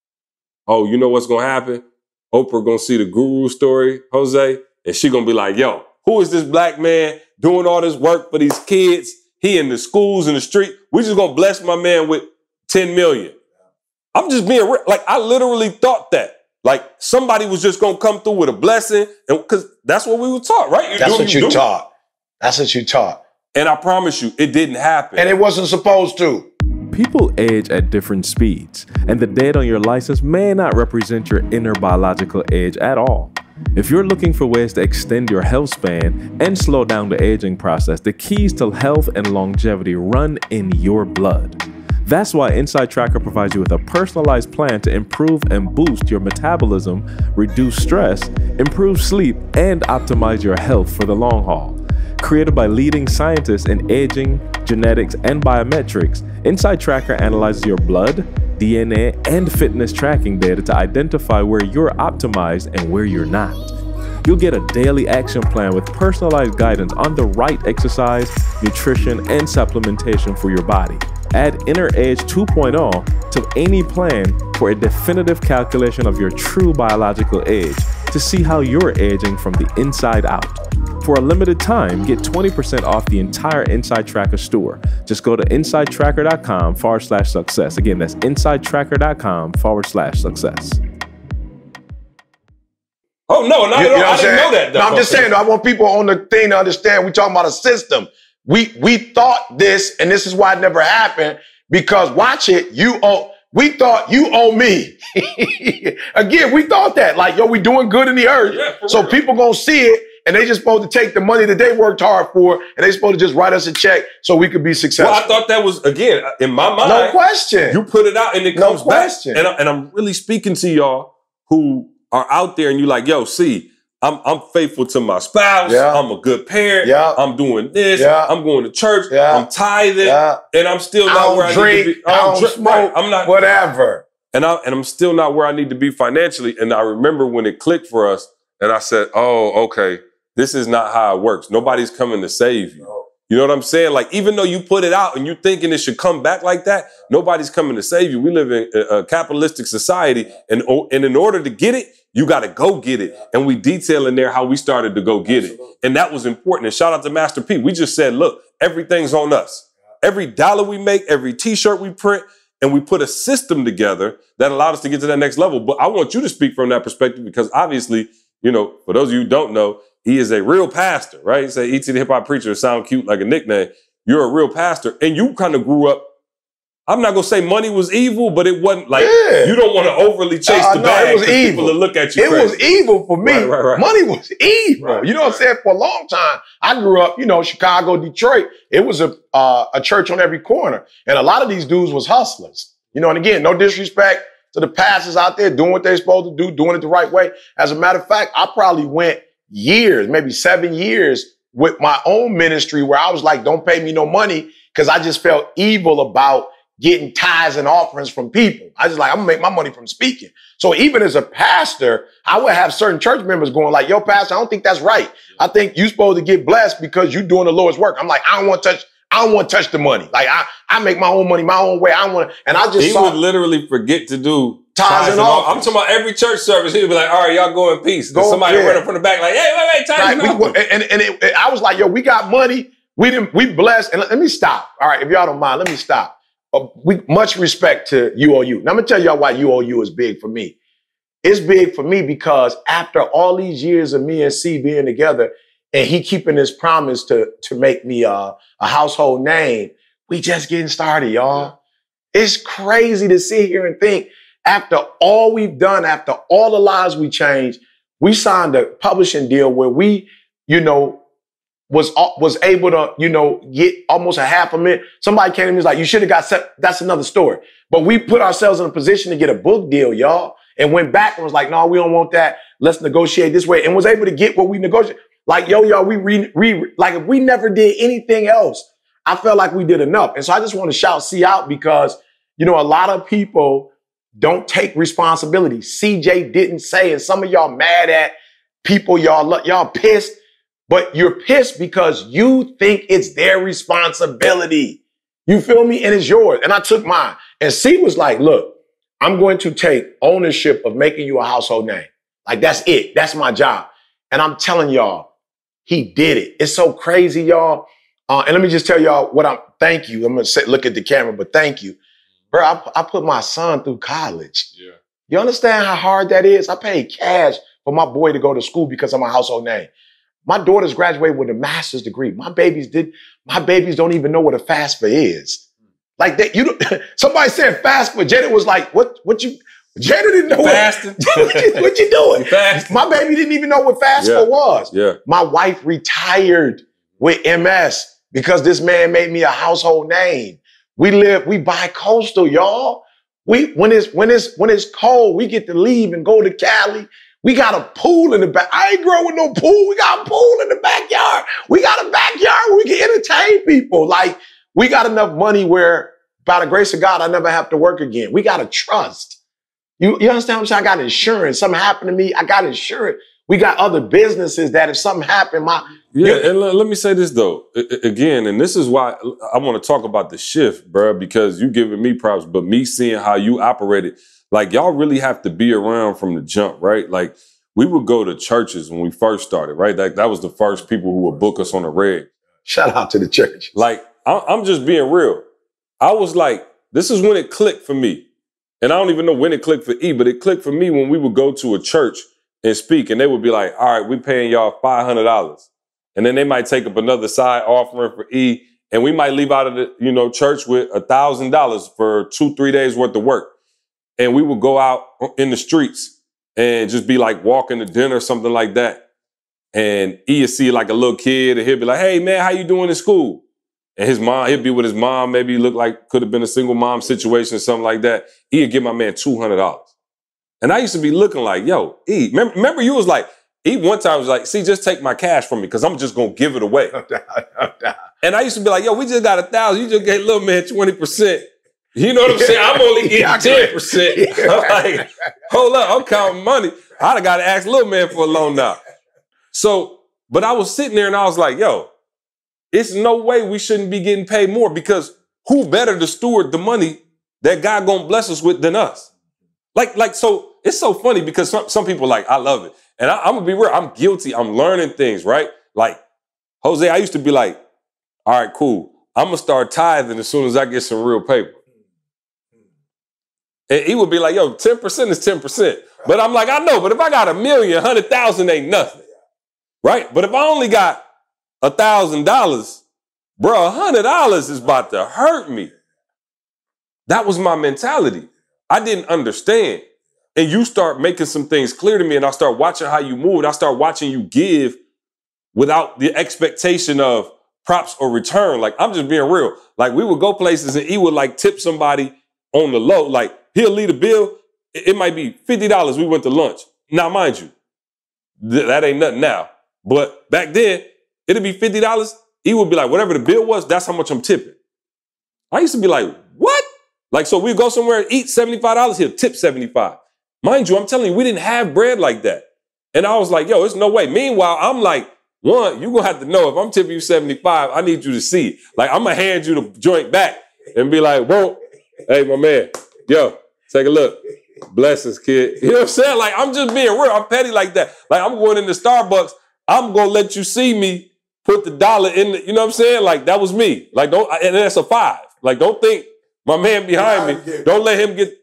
oh, you know what's going to happen? Oprah going to see the Guru story, Jose, and she going to be like, yo, who is this black man doing all this work for these kids? He in the schools in the street. We just going to bless my man with ten million. I'm just being real. Like, I literally thought that. Like, somebody was just going to come through with a blessing. And because that's what we were taught, right? You that's do, what you, you do. taught. That's what you taught. And I promise you, it didn't happen. And it wasn't supposed to. People age at different speeds, and the date on your license may not represent your inner biological age at all. If you're looking for ways to extend your health span and slow down the aging process, the keys to health and longevity run in your blood. That's why Inside Tracker provides you with a personalized plan to improve and boost your metabolism, reduce stress, improve sleep, and optimize your health for the long haul. Created by leading scientists in aging, genetics, and biometrics, Inside Tracker analyzes your blood, D N A, and fitness tracking data to identify where you're optimized and where you're not. You'll get a daily action plan with personalized guidance on the right exercise, nutrition, and supplementation for your body. Add Inner Age two point oh to any plan for a definitive calculation of your true biological age to see how you're aging from the inside out. For a limited time, get twenty percent off the entire Inside Tracker store. Just go to insidetracker.com forward slash success. Again, that's insidetracker.com forward slash success. Oh, no, not you, at all. You know I didn't know that. No, I'm just saying, I want people on the thing to understand we're talking about a system. We we thought this, and this is why it never happened, because watch it, you owe, we thought you owe me. Again, we thought that, like, yo, we doing good in the earth. Yeah, so real. People gonna see it, and they just supposed to take the money that they worked hard for, and they supposed to just write us a check so we could be successful. Well, I thought that was, again, in my mind. No question. You put it out, and it no comes question. back. And, I, and I'm really speaking to y'all who are out there, and you like, yo, see, I'm I'm faithful to my spouse. Yeah. I'm a good parent. Yeah. I'm doing this. Yeah. I'm going to church. Yeah. I'm tithing. Yeah. And I'm still I not don't where I drink, need to be. I don't drink, smoke, right. I'm not whatever. And I and I'm still not where I need to be financially. And I remember when it clicked for us, and I said, "Oh, okay, this is not how it works. Nobody's coming to save you." No. You know what I'm saying? Like, even though you put it out and you thinking it should come back like that, nobody's coming to save you. We live in a, a capitalistic society, and, and in order to get it, you got to go get it. And we detail in there how we started to go get it. And that was important. And shout out to Master P. We just said, look, everything's on us. Every dollar we make, every t-shirt we print, and we put a system together that allowed us to get to that next level. But I want you to speak from that perspective, because obviously, you know, for those of you who don't know, he is a real pastor, right? You say E T the Hip Hop Preacher sound cute like a nickname. You're a real pastor, and you kind of grew up. I'm not gonna say money was evil, but it wasn't like Yeah. you don't want to overly chase Uh, the no, bag. it was 'cause evil. People will look at you. It crazy. was evil for me. Right, right, right. Money was evil. Right. You know what I'm saying? For a long time, I grew up, you know, Chicago, Detroit. It was a uh, a church on every corner, and a lot of these dudes was hustlers. You know, and again, no disrespect to the pastors out there doing what they're supposed to do, doing it the right way. As a matter of fact, I probably went years, maybe seven years with my own ministry where I was like, don't pay me no money, because I just felt evil about getting tithes and offerings from people. I just like, I'm gonna make my money from speaking. So even as a pastor, I would have certain church members going like, yo, pastor, I don't think that's right. I think you're supposed to get blessed because you're doing the Lord's work. I'm like, I don't want to touch, I don't want to touch the money. Like I, I make my own money my own way. I don't want to, and I just He saw would literally forget to do tithes and all. offerings. I'm talking about every church service. He would be like, all right, y'all go in peace. Then Go- somebody yeah. running from the back like, hey, wait, wait, tithes Right, and we, offerings. and and it, it- I was like, yo, we got money. We didn't, we blessed. And let, let me stop. All right, if y'all don't mind, let me stop. Uh, we much respect to U O U. Now I'm gonna tell y'all why U O U is big for me. It's big for me because after all these years of me and C being together, and he keeping his promise to to make me uh, a household name, we just getting started, y'all. It's crazy to sit here and think after all we've done, after all the lives we changed, we signed a publishing deal where we, you know, was was able to, you know, get almost a half a million. Somebody came to me and was like, you should have got set. That's another story. But we put ourselves in a position to get a book deal, y'all, and went back and was like, no, we don't want that. Let's negotiate this way. And was able to get what we negotiated. Like, yo, y'all, we re, re like if we never did anything else, I felt like we did enough. And so I just want to shout C out because, you know, a lot of people don't take responsibility. C J didn't say, and some of y'all mad at people, y'all, y'all pissed. But you're pissed because you think it's their responsibility. You feel me? And it's yours. And I took mine. And C was like, look, I'm going to take ownership of making you a household name. Like, that's it. That's my job. And I'm telling y'all, he did it. It's so crazy, y'all. Uh, and let me just tell y'all what I'm, thank you. I'm going to look at the camera, but thank you. Bro, I, I put my son through college. Yeah. You understand how hard that is? I paid cash for my boy to go to school because I'm a household name. My daughters graduated with a master's degree. My babies did. My babies don't even know what a FAFSA is. Like that, you. Somebody said FAFSA. Jada was like, "What? What you?" Jada didn't know Fasting. what. what, you, what you doing? Fasting. My baby didn't even know what FAFSA Yeah. was. Yeah. My wife retired with M S because this man made me a household name. We live. We bi-coastal, y'all. We when it's when it's when it's cold, we get to leave and go to Cali. We got a pool in the back. I ain't growing with no pool. We got a pool in the backyard. We got a backyard where we can entertain people. Like, we got enough money where, by the grace of God, I never have to work again. We got to trust. You, you understand what I'm saying? I got insurance. Something happened to me, I got insurance. We got other businesses that if something happened, my... Yeah, and let, let me say this, though. I, again, and this is why I want to talk about the shift, bro, because you giving me props, but me seeing how you operated, like, y'all really have to be around from the jump, right? Like, we would go to churches when we first started, right? Like, that was the first people who would book us on the reg. Shout out to the church. Like, I, I'm just being real. I was like, this is when it clicked for me. And I don't even know when it clicked for E, but it clicked for me when we would go to a church and speak, and they would be like, all right, we're paying y'all five hundred dollars. And then they might take up another side offering for E, and we might leave out of the, you know, church with one thousand dollars for two, three days worth of work. And we would go out in the streets and just be like walking to dinner or something like that. And he'd see like a little kid and he'd be like, hey man, how you doing in school? And his mom, he'd be with his mom, maybe look like could have been a single mom situation or something like that. He'd give my man two hundred dollars. And I used to be looking like, yo, E, remember, remember you was like, he one time was like, see, just take my cash from me because I'm just going to give it away. No doubt, no doubt. And I used to be like, yo, we just got a thousand. You just gave little man twenty percent. You know what I'm saying? I'm only getting ten percent. I'm like, hold up, I'm counting money. I'd have got to ask little man for a loan now. So, but I was sitting there and I was like, yo, it's no way we shouldn't be getting paid more because who better to steward the money that God gonna bless us with than us? Like, like, so it's so funny because some, some people like, I love it. And I, I'm gonna be real, I'm guilty. I'm learning things, right? Like, Jose, I used to be like, all right, cool. I'm gonna start tithing as soon as I get some real paper. And he would be like, yo, ten percent is ten percent. But I'm like, I know, but if I got a million, a hundred thousand ain't nothing. Right? But if I only got a thousand dollars, bro, a hundred dollars is about to hurt me. That was my mentality. I didn't understand. And you start making some things clear to me and I start watching how you move. And I start watching you give without the expectation of props or return. Like, I'm just being real. Like, we would go places and he would like tip somebody on the low. Like, he'll leave a bill. It might be fifty dollars. We went to lunch. Now, mind you, th- that ain't nothing now. But back then, it'd be fifty dollars. He would be like, whatever the bill was, that's how much I'm tipping. I used to be like, what? Like, so we go somewhere and eat seventy-five dollars, he'll tip seventy-five. Mind you, I'm telling you, we didn't have bread like that. And I was like, yo, there's no way. Meanwhile, I'm like, one, you're going to have to know if I'm tipping you seventy-five, I need you to see it. Like, I'm going to hand you the joint back and be like, whoa, hey, my man, yo, take a look. Blessings, kid. You know what I'm saying? Like, I'm just being real. I'm petty like that. Like, I'm going into Starbucks. I'm going to let you see me put the dollar in the, you know what I'm saying? Like, that was me. Like, don't, and that's a five. Like, don't think my man behind me, don't let him get.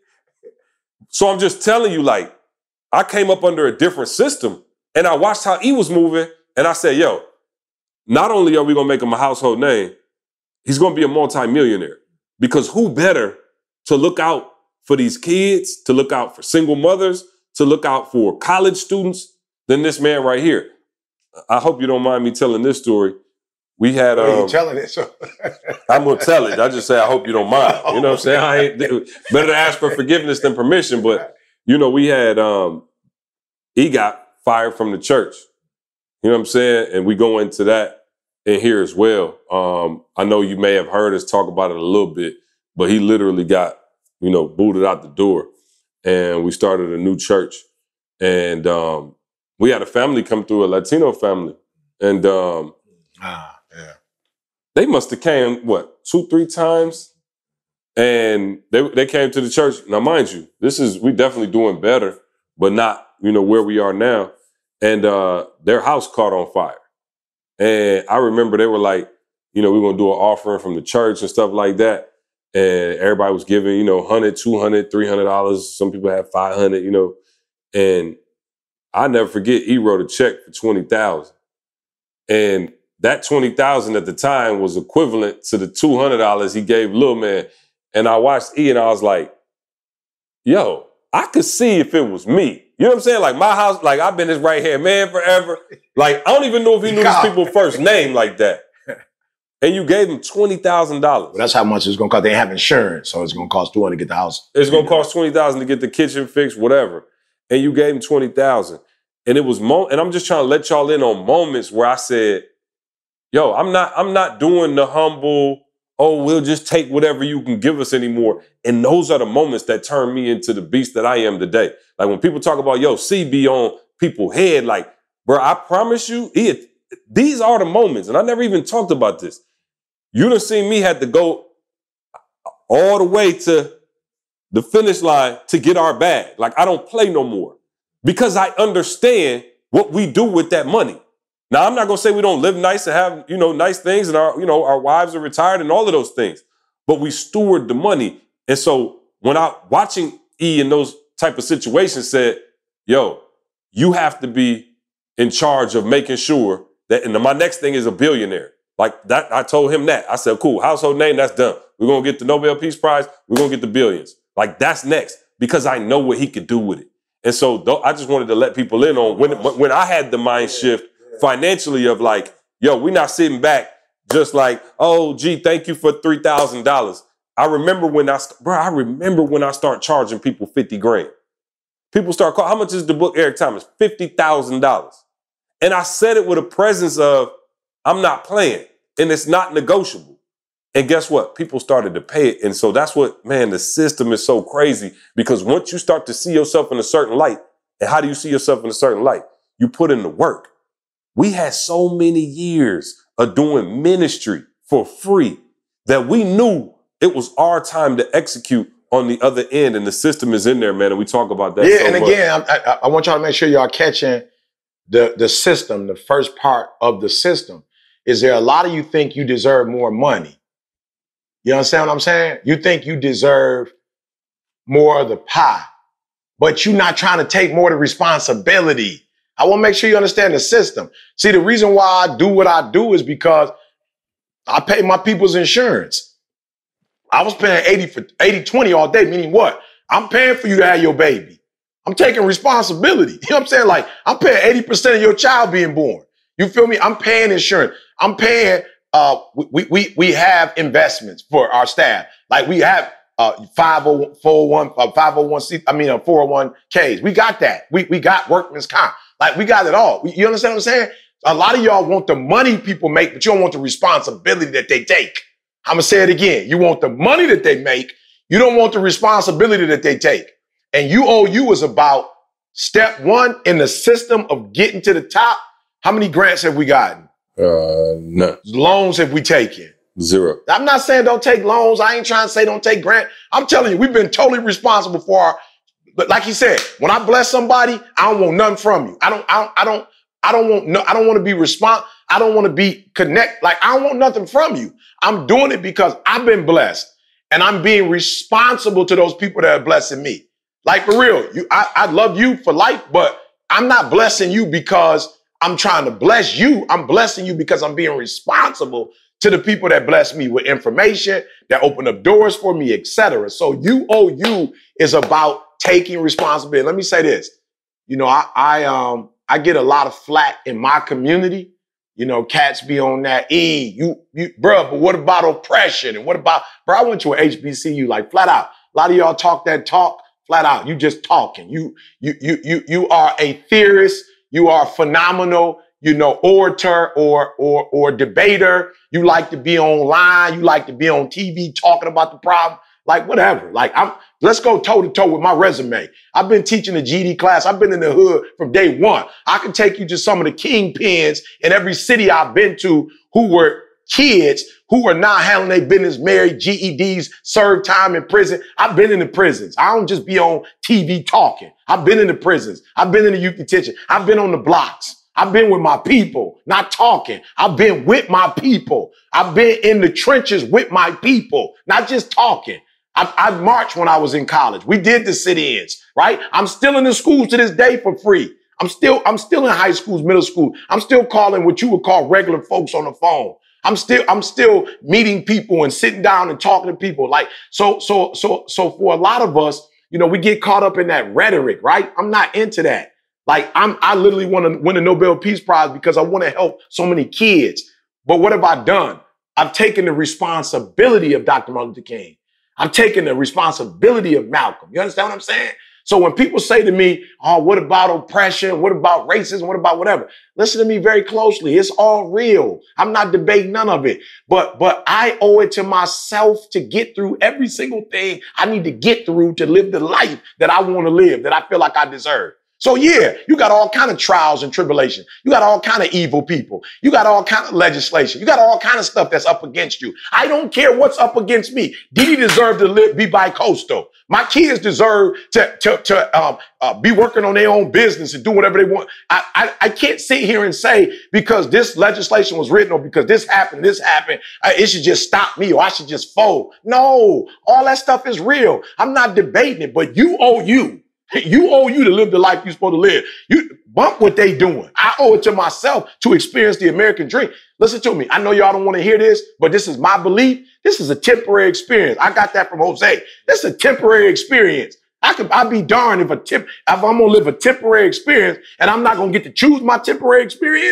So I'm just telling you, like, I came up under a different system and I watched how he was moving and I said, yo, not only are we going to make him a household name, he's going to be a multimillionaire because who better to look out for these kids, to look out for single mothers, to look out for college students than this man right here. I hope you don't mind me telling this story. We had. Um, you telling it, so I'm gonna tell it. I just say I hope you don't mind. You know what I'm saying? I ain't better to ask for forgiveness than permission. But you know, we had. Um, he got fired from the church. You know what I'm saying? And we go into that in here as well. Um, I know you may have heard us talk about it a little bit, but he literally got, you know, booted out the door, and we started a new church, and um, we had a family come through, a Latino family, and um, ah. Yeah. They must have came, what, two, three times? And they they came to the church. Now, mind you, this is, we definitely doing better, but not, you know, where we are now. And uh, their house caught on fire. And I remember they were like, you know, we're going to do an offering from the church and stuff like that. And everybody was giving, you know, one hundred dollars, two hundred dollars, three hundred dollars. Some people had five hundred dollars, you know. And I never forget, he wrote a check for twenty thousand dollars. And that twenty thousand dollars at the time was equivalent to the two hundred dollars he gave Lil Man. And I watched E and I was like, yo, I could see if it was me. You know what I'm saying? Like my house, like I've been his right hand man forever. Like I don't even know if he knew these people's first name like that. And you gave him twenty thousand dollars. Well, that's how much it's going to cost. They have insurance, so it's going to cost two hundred dollars to get the house. It's going to cost twenty thousand dollars to get the kitchen fixed, whatever. And you gave him twenty thousand dollars. And it was, mo- and I'm just trying to let y'all in on moments where I said, yo, I'm not, I'm not doing the humble, oh, we'll just take whatever you can give us anymore. And those are the moments that turn me into the beast that I am today. Like when people talk about, yo, C B on people's head, like, bro, I promise you, it, these are the moments. And I never even talked about this. You done seen me had to go all the way to the finish line to get our bag. Like I don't play no more because I understand what we do with that money. Now, I'm not going to say we don't live nice and have, you know, nice things and our, you know, our wives are retired and all of those things, but we steward the money. And so when I watching E in those type of situations said, yo, you have to be in charge of making sure that, and my next thing is a billionaire. Like that, I told him that. I said, cool, household name, that's done. We're going to get the Nobel Peace Prize. We're going to get the billions. Like that's next because I know what he could do with it. And so th- I just wanted to let people in on when, when I had the mind shift financially of like, yo, we're not sitting back just like, oh, gee, thank you for three thousand dollars. I remember when I, st- bro, I remember when I start charging people fifty grand. People start calling, how much is the book, Eric Thomas? fifty thousand dollars. And I said it with a presence of, I'm not playing, and it's not negotiable. And guess what? People started to pay it. And so that's what, man, the system is so crazy, because once you start to see yourself in a certain light, and how do you see yourself in a certain light? You put in the work. We had so many years of doing ministry for free that we knew it was our time to execute on the other end, and the system is in there, man, and we talk about that Yeah, so and much. again, I, I, I want y'all to make sure y'all catching the, the system, the first part of the system. Is there a lot of you think you deserve more money? You understand what I'm saying? You think you deserve more of the pie, but you're not trying to take more of the responsibility. I want to make sure you understand the system. See, the reason why I do what I do is because I pay my people's insurance. I was paying eighty for eighty twenty all day, meaning what? I'm paying for you to have your baby. I'm taking responsibility. You know what I'm saying? Like, I'm paying eighty percent of your child being born. You feel me? I'm paying insurance. I'm paying, uh, we, we, we have investments for our staff. Like, we have uh, five oh one, uh, five oh one C, I mean, uh, four oh one Ks. We got that. We, we got workman's comp. Like, we got it all. You understand what I'm saying? A lot of y'all want the money people make, but you don't want the responsibility that they take. I'm going to say it again. You want the money that they make. You don't want the responsibility that they take. And U O U is about step one in the system of getting to the top. How many grants have we gotten? Uh, none. Loans have we taken? Zero. I'm not saying don't take loans. I ain't trying to say don't take grant. I'm telling you, we've been totally responsible for our, but like he said, when I bless somebody, I don't want nothing from you. I don't, I don't, I don't, I don't want no, I don't want to be respons- I don't want to be connect. Like, I don't want nothing from you. I'm doing it because I've been blessed and I'm being responsible to those people that are blessing me. Like, for real, you, I, I love you for life, but I'm not blessing you because I'm trying to bless you. I'm blessing you because I'm being responsible to the people that bless me with information, that open up doors for me, et cetera. So U O U is about taking responsibility. Let me say this. You know, I, I, um, I get a lot of flack in my community. You know, cats be on that, E, you, you, bro, but what about oppression? And what about, bro, I went to an H B C U, like, flat out. A lot of y'all talk that talk, flat out. You just talking. You, you, you, you, you are a theorist. You are phenomenal, you know, orator or, or, or debater. You like to be online. You like to be on T V talking about the problem. Like, whatever. Like, I'm, let's go toe to toe with my resume. I've been teaching a G D class. I've been in the hood from day one. I can take you to some of the kingpins in every city I've been to who were kids who are now handling their business, married, G E Ds, served time in prison. I've been in the prisons. I don't just be on T V talking. I've been in the prisons. I've been in the youth detention. I've been on the blocks. I've been with my people, not talking. I've been with my people. I've been in the trenches with my people, not just talking. I, I marched when I was in college. We did the sit-ins, right? I'm still in the schools to this day for free. I'm still, I'm still in high schools, middle school. I'm still calling what you would call regular folks on the phone. I'm still, I'm still meeting people and sitting down and talking to people. Like, so, so, so, so for a lot of us, you know, we get caught up in that rhetoric, right? I'm not into that. Like, I'm, I literally want to win a Nobel Peace Prize because I want to help so many kids. But what have I done? I've taken the responsibility of Doctor Martin Luther King. I've taken the responsibility of Malcolm. You understand what I'm saying? So when people say to me, oh, what about oppression? What about racism? What about whatever? Listen to me very closely. It's all real. I'm not debating none of it. But, but I owe it to myself to get through every single thing I need to get through to live the life that I want to live, that I feel like I deserve. So yeah, you got all kind of trials and tribulations. You got all kind of evil people. You got all kind of legislation. You got all kind of stuff that's up against you. I don't care what's up against me. Did he deserve to live, be bi-coastal? My kids deserve to, to, to um, uh, be working on their own business and do whatever they want. I, I, I can't sit here and say because this legislation was written or because this happened, this happened, uh, it should just stop me or I should just fold. No, all that stuff is real. I'm not debating it, but you owe you. You owe you to live the life you're supposed to live. You bump what they doing. I owe it to myself to experience the American dream. Listen to me. I know y'all don't want to hear this, but this is my belief. This is a temporary experience. I got that from Jose. This is a temporary experience. I could, I'd be darned if a tip, if I'm going to live a temporary experience and I'm not going to get to choose my temporary experience.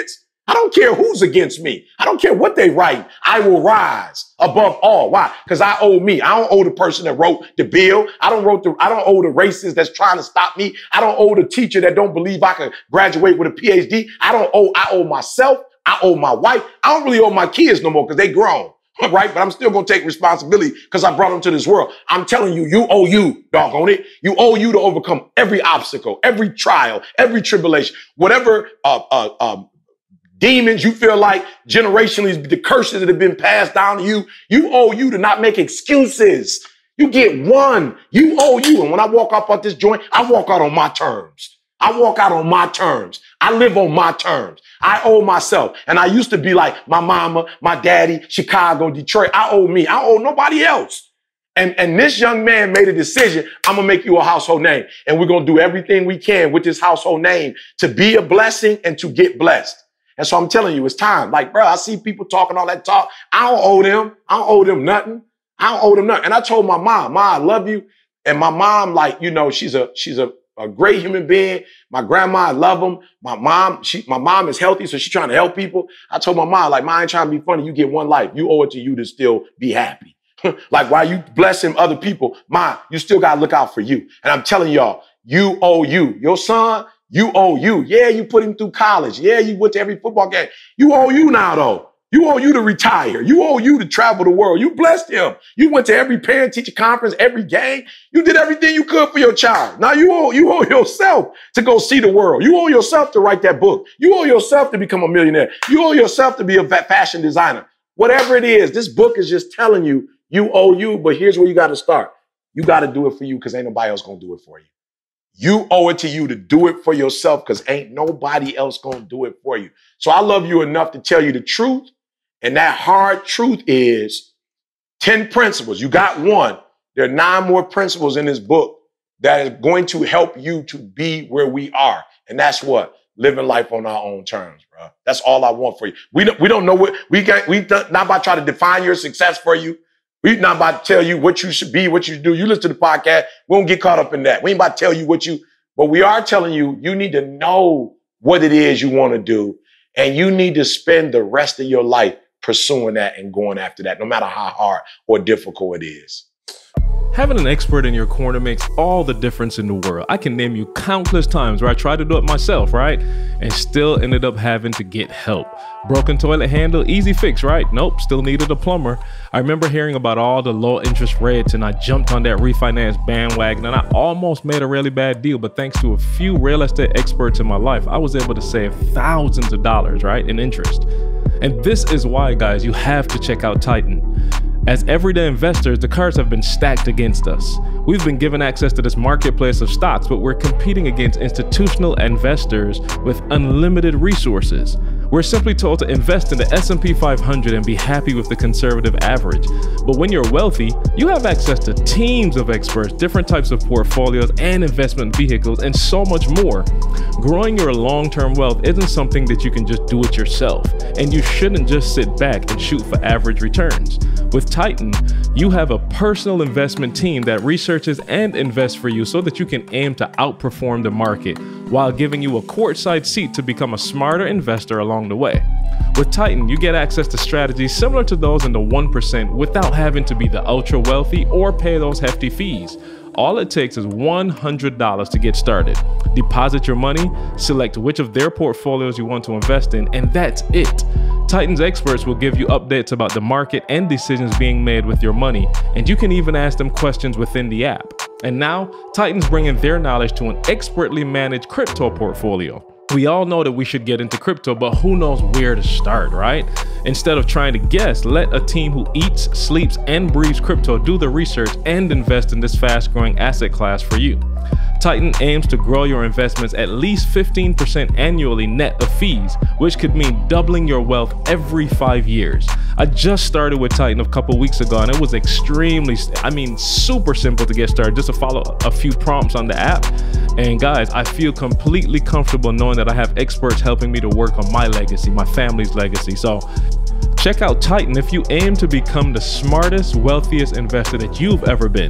I don't care who's against me. I don't care what they write. I will rise above all. Why? Because I owe me. I don't owe the person that wrote the bill. I don't wrote the, I don't owe the racist that's trying to stop me. I don't owe the teacher that don't believe I can graduate with a P H D. I don't owe, I owe myself. I owe my wife. I don't really owe my kids no more because they grown. Right? But I'm still going to take responsibility because I brought them to this world. I'm telling you, you owe you, doggone it. You owe you to overcome every obstacle, every trial, every tribulation, whatever uh, uh, uh, demons you feel like generationally, the curses that have been passed down to you. You owe you to not make excuses. You get one. You owe you. And when I walk up at this joint, I walk out on my terms. I walk out on my terms. I live on my terms. I owe myself. And I used to be like my mama, my daddy, Chicago, Detroit. I owe me. I owe nobody else. And, and this young man made a decision. I'm going to make you a household name. And we're going to do everything we can with this household name to be a blessing and to get blessed. And so I'm telling you, it's time. Like, bro, I see people talking all that talk. I don't owe them. I don't owe them nothing. I don't owe them nothing. And I told my mom, Ma, I love you. And my mom, like, you know, she's a, she's a, a great human being. My grandma, I love them. My mom, she, my mom is healthy, so she's trying to help people. I told my mom, like, Ma, I ain't trying to be funny. You get one life. You owe it to you to still be happy. Like, while you blessing other people, Ma, you still got to look out for you. And I'm telling y'all, you owe you. Your son, you owe you. Yeah, you put him through college. Yeah, you went to every football game. You owe you now, though. You owe you to retire. You owe you to travel the world. You blessed him. You went to every parent-teacher conference, every game. You did everything you could for your child. Now you owe, you owe yourself to go see the world. You owe yourself to write that book. You owe yourself to become a millionaire. You owe yourself to be a fashion designer. Whatever it is, this book is just telling you, you owe you, but here's where you got to start. You got to do it for you because ain't nobody else going to do it for you. You owe it to you to do it for yourself because ain't nobody else going to do it for you. So I love you enough to tell you the truth. And that hard truth is ten principles. You got one. There are nine more principles in this book that is going to help you to be where we are. And that's what? Living life on our own terms, bro. That's all I want for you. We don't, we don't know what, we got, we not about trying to define your success for you. We're not about to tell you what you should be, what you should do. You listen to the podcast. We won't get caught up in that. We ain't about to tell you what you, but we are telling you, you need to know what it is you want to do. And you need to spend the rest of your life pursuing that and going after that, no matter how hard or difficult it is. Having an expert in your corner makes all the difference in the world. I can name you countless times where I tried to do it myself, right? And still ended up having to get help. Broken toilet handle, easy fix, right? Nope, still needed a plumber. I remember hearing about all the low interest rates and I jumped on that refinance bandwagon and I almost made a really bad deal, but thanks to a few real estate experts in my life, I was able to save thousands of dollars, right, in interest. And this is why, guys, you have to check out Titan. As everyday investors, the cards have been stacked against us. We've been given access to this marketplace of stocks, but we're competing against institutional investors with unlimited resources. We're simply told to invest in the S and P five hundred and be happy with the conservative average. But when you're wealthy, you have access to teams of experts, different types of portfolios and investment vehicles, and so much more. Growing your long-term wealth isn't something that you can just do it yourself, and you shouldn't just sit back and shoot for average returns. With Titan, you have a personal investment team that researches and invests for you so that you can aim to outperform the market while giving you a courtside seat to become a smarter investor along the way. With Titan, you get access to strategies similar to those in the one percent without having to be the ultra wealthy or pay those hefty fees. All it takes is one hundred dollars to get started. Deposit your money, select which of their portfolios you want to invest in, and that's it. Titan's experts will give you updates about the market and decisions being made with your money, and you can even ask them questions within the app. And now, Titan's bringing their knowledge to an expertly managed crypto portfolio. We all know that we should get into crypto, but who knows where to start, right? Instead of trying to guess, let a team who eats, sleeps, and breathes crypto do the research and invest in this fast-growing asset class for you. Titan aims to grow your investments at least fifteen percent annually net of fees, which could mean doubling your wealth every five years. I just started with Titan a couple weeks ago and it was extremely, I mean, super simple to get started, just to follow a few prompts on the app. And guys, I feel completely comfortable knowing that I have experts helping me to work on my legacy, my family's legacy. So check out Titan if you aim to become the smartest, wealthiest investor that you've ever been.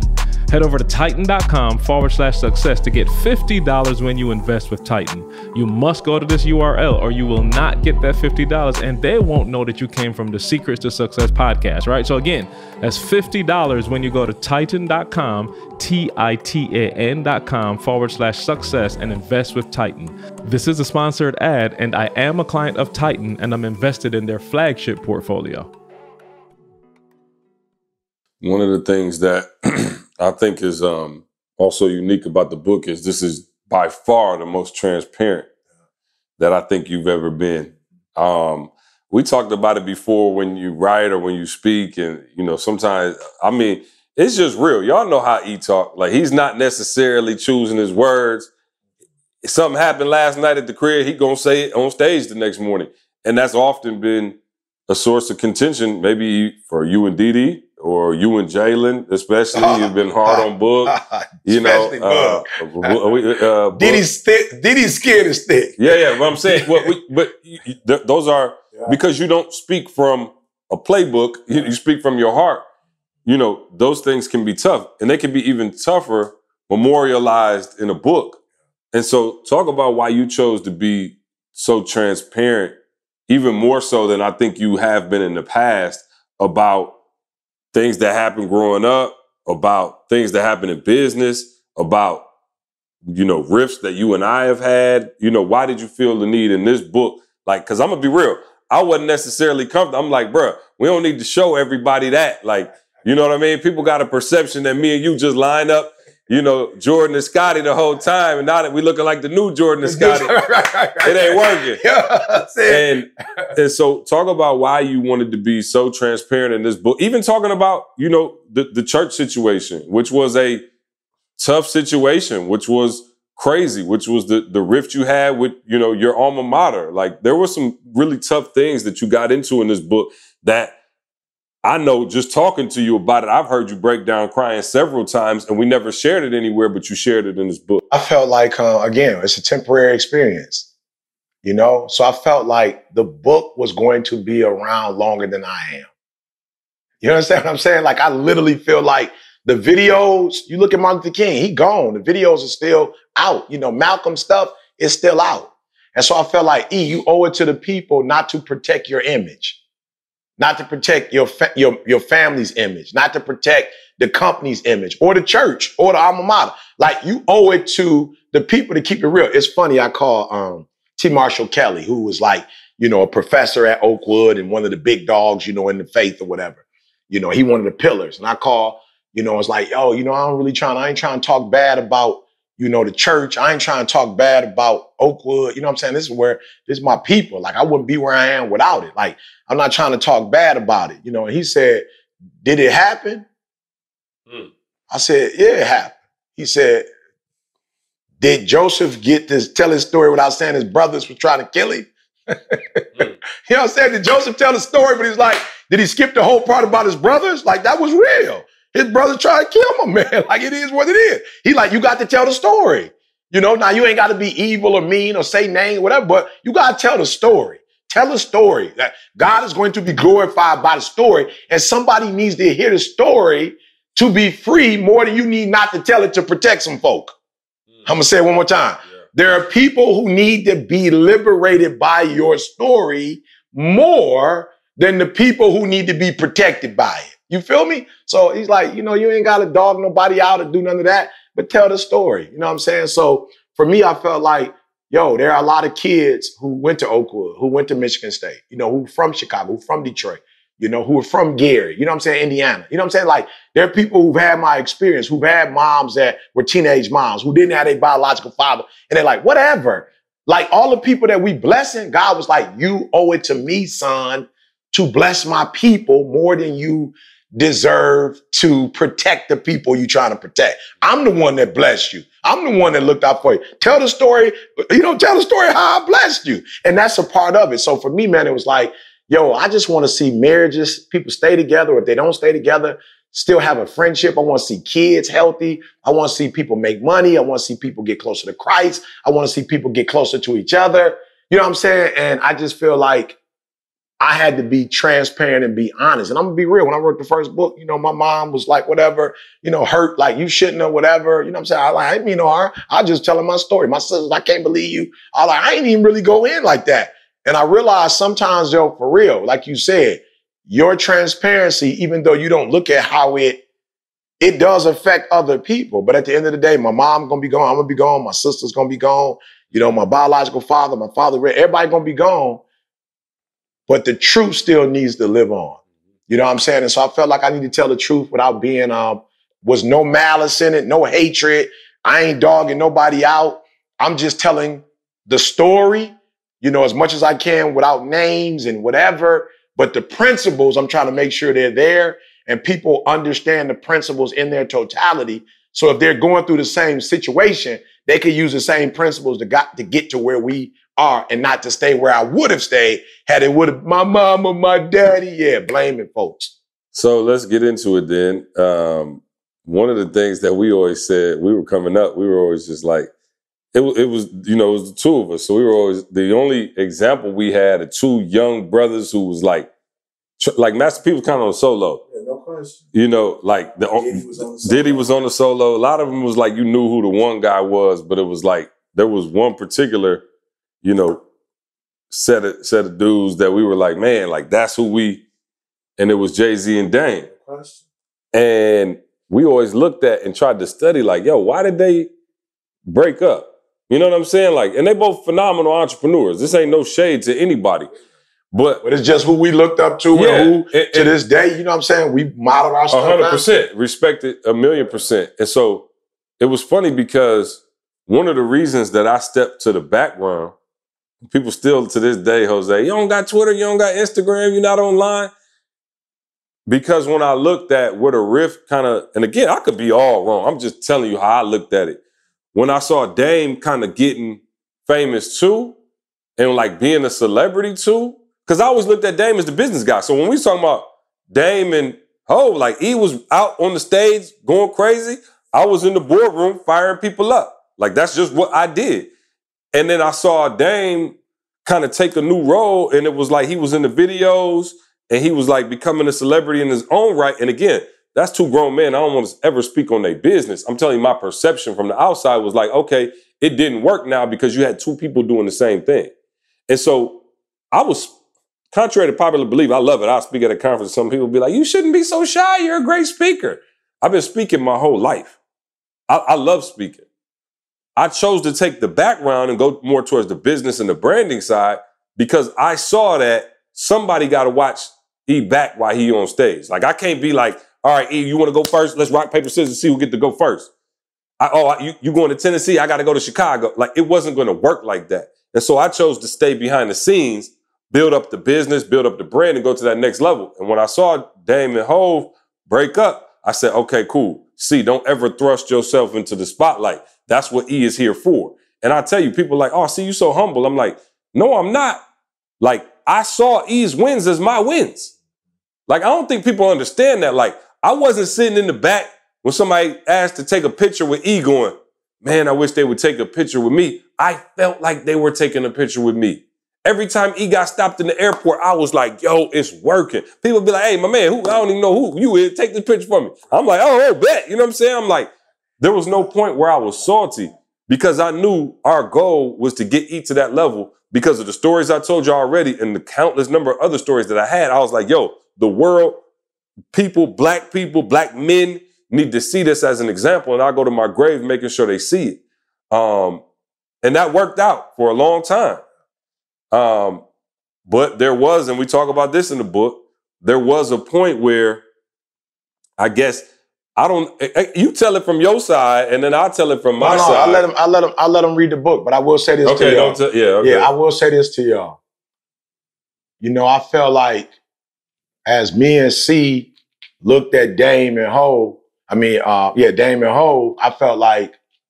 Head over to titan.com forward slash success to get fifty dollars when you invest with Titan. You must go to this U R L or you will not get that fifty dollars, and they won't know that you came from the Secrets to Success podcast, right? So again, that's fifty dollars when you go to titan.com, T I T A N dot com forward slash success and invest with Titan. This is a sponsored ad, and I am a client of Titan, and I'm invested in their flagship portfolio. One of the things that I think is um, also unique about the book is this is by far the most transparent that I think you've ever been. Um, we talked about it before when you write or when you speak, and you know sometimes I mean it's just real. Y'all know how he talk. Like he's not necessarily choosing his words. If something happened last night at the crib, he gonna say it on stage the next morning, and that's often been a source of contention, maybe for you and Didi. Or you and Jalen, especially, oh, you've been hard on Book. You know, uh, uh, Didi's thick. Didi's scared is thick. Yeah, yeah. But I'm saying, well, we, but you, th- those are yeah. because you don't speak from a playbook. You, you speak from your heart. You know, those things can be tough, and they can be even tougher memorialized in a book. And so, talk about why you chose to be so transparent, even more so than I think you have been in the past about things that happened growing up, about things that happen in business, about, you know, rifts that you and I have had. You know, why did you feel the need in this book? Like, because I'm going to be real. I wasn't necessarily comfortable. I'm like, bro, we don't need to show everybody that. Like, you know what I mean? People got a perception that me and you just line up, you know, Jordan and Scotty the whole time. And now that we looking like the new Jordan and Scotty, right, right, right, it ain't working. Yeah, and, and so talk about why you wanted to be so transparent in this book. Even talking about, you know, the, the church situation, which was a tough situation, which was crazy, which was the, the rift you had with, you know, your alma mater. Like there were some really tough things that you got into in this book that I know just talking to you about it, I've heard you break down crying several times, and we never shared it anywhere, but you shared it in this book. I felt like, uh, again, it's a temporary experience, you know? So I felt like the book was going to be around longer than I am. You understand what I'm saying? Like, I literally feel like the videos, you look at Martin Luther King, he gone. The videos are still out. You know, Malcolm stuff is still out. And so I felt like, E, you owe it to the people not to protect your image. Not to protect your, fa- your your family's image, not to protect the company's image or the church or the alma mater. Like you owe it to the people to keep it real. It's funny, I call um, T. Marshall Kelly, who was like, you know, a professor at Oakwood and one of the big dogs, you know, in the faith or whatever. You know, he one of the pillars. And I call, you know, it's like, oh, you know, I don't really trying, I ain't trying to talk bad about, you know, the church. I ain't trying to talk bad about Oakwood. You know what I'm saying? This is where, this is my people. Like, I wouldn't be where I am without it. Like, I'm not trying to talk bad about it. You know, and he said, did it happen? Mm. I said, yeah, it happened. He said, did Joseph get to tell his story without saying his brothers were trying to kill him? mm. You know what I'm saying? Did Joseph tell the story, but he's like, did he skip the whole part about his brothers? Like, that was real. His brother tried to kill him, man. Like, it is what it is. He like, you got to tell the story. You know, now you ain't got to be evil or mean or say names or whatever, but you got to tell the story. Tell a story. That God is going to be glorified by the story, and somebody needs to hear the story to be free more than you need not to tell it to protect some folk. Mm. I'm going to say it one more time. Yeah. There are people who need to be liberated by your story more than the people who need to be protected by it. You feel me? So he's like, you know, you ain't got to dog nobody out or do none of that, but tell the story. You know what I'm saying? So for me, I felt like, yo, there are a lot of kids who went to Oakwood, who went to Michigan State, you know, who from Chicago, who from Detroit, you know, who are from Gary, you know what I'm saying, Indiana. You know what I'm saying? Like, there are people who've had my experience, who've had moms that were teenage moms, who didn't have a biological father, and they're like, whatever. Like, all the people that we blessing, God was like, you owe it to me, son, to bless my people more than you deserve to protect the people you're trying to protect. I'm the one that blessed you. I'm the one that looked out for you. Tell the story, you know, tell the story how I blessed you. And that's a part of it. So for me, man, it was like, yo, I just want to see marriages, people stay together. Or if they don't stay together, still have a friendship. I want to see kids healthy. I want to see people make money. I want to see people get closer to Christ. I want to see people get closer to each other. You know what I'm saying? And I just feel like I had to be transparent and be honest. And I'm gonna be real. When I wrote the first book, you know, my mom was like, whatever, you know, hurt, like you shouldn't have, whatever. You know what I'm saying? I like, I didn't mean no harm. I just telling my story. My sisters, I can't believe you. I like, I ain't even really go in like that. And I realized sometimes, yo, for real, like you said, your transparency, even though you don't look at how it, it does affect other people. But at the end of the day, my mom gonna be gone. I'm gonna be gone. My sister's gonna be gone. You know, my biological father, my father, everybody gonna be gone. But the truth still needs to live on. You know what I'm saying? And so I felt like I need to tell the truth without being, um, was no malice in it, no hatred. I ain't dogging nobody out. I'm just telling the story, you know, as much as I can without names and whatever. But the principles, I'm trying to make sure they're there and people understand the principles in their totality. So if they're going through the same situation, they can use the same principles to, got, to get to where we are and not to stay where I would have stayed had it would have my mom or my daddy. Yeah, blaming folks. So let's get into it then. Um, one of the things that we always said, we were coming up, we were always just like, it, it was, you know, it was the two of us. So we were always, the only example we had of two young brothers who was like, like Master P was kind of on solo. Yeah, no question. You know, like the Diddy was on the solo. Diddy was on the solo. A lot of them was like, you knew who the one guy was, but it was like, there was one particular, you know, set of, set of dudes that we were like, man, like that's who we, and it was Jay-Z and Dame. And we always looked at and tried to study like, yo, why did they break up? You know what I'm saying? Like, and they both phenomenal entrepreneurs. This ain't no shade to anybody. But, but it's just who we looked up to yeah, and who, and, to this day, you know what I'm saying? We modeled our stuff. one hundred percent. Respected a million percent. And so it was funny because one of the reasons that I stepped to the background, people still to this day, Jose, you don't got Twitter, you don't got Instagram, you're not online. Because when I looked at where the rift kind of, and again, I could be all wrong. I'm just telling you how I looked at it. When I saw Dame kind of getting famous too, and like being a celebrity too, because I always looked at Dame as the business guy. So when we talking about Dame and Ho, like he was out on the stage going crazy. I was in the boardroom firing people up. Like that's just what I did. And then I saw Dame kind of take a new role, and it was like he was in the videos and he was like becoming a celebrity in his own right. And again, that's two grown men. I don't want to ever speak on their business. I'm telling you, my perception from the outside was like, okay, it didn't work now because you had two people doing the same thing. And so I was, contrary to popular belief, I love it. I'll speak at a conference. Some people be like, you shouldn't be so shy. You're a great speaker. I've been speaking my whole life. I, I love speaking. I chose to take the background and go more towards the business and the branding side because I saw that somebody got to watch E back while he on stage. Like I can't be like, all right, E, you want to go first? Let's rock, paper, scissors, see who get to go first. I, oh, you, you going to Tennessee? I got to go to Chicago. Like it wasn't going to work like that. And so I chose to stay behind the scenes, build up the business, build up the brand, and go to that next level. And when I saw Dame and Hov break up, I said, okay, cool. See, don't ever thrust yourself into the spotlight. That's what E is here for. And I tell you, people are like, oh, see, you so humble. I'm like, no, I'm not. Like, I saw E's wins as my wins. Like, I don't think people understand that. Like, I wasn't sitting in the back when somebody asked to take a picture with E going, man, I wish they would take a picture with me. I felt like they were taking a picture with me. Every time E got stopped in the airport, I was like, yo, it's working. People be like, hey, my man, who, I don't even know who you is. Take this picture for me. I'm like, oh, oh, bet. You know what I'm saying? I'm like, there was no point where I was salty because I knew our goal was to get E to that level because of the stories I told you already and the countless number of other stories that I had. I was like, yo, the world, people, black people, black men need to see this as an example. And I go to my grave making sure they see it. Um, and that worked out for a long time. Um, but there was, and we talk about this in the book, there was a point where I guess I don't, you tell it from your side and then I'll tell it from my no, no, side. I let him, I let him, I let him read the book, but I will say this okay, to y'all. Don't t- yeah, okay. Yeah, I will say this to y'all. You know, I felt like as me and C looked at Dame and Ho, I mean, uh, yeah, Dame and Ho, I felt like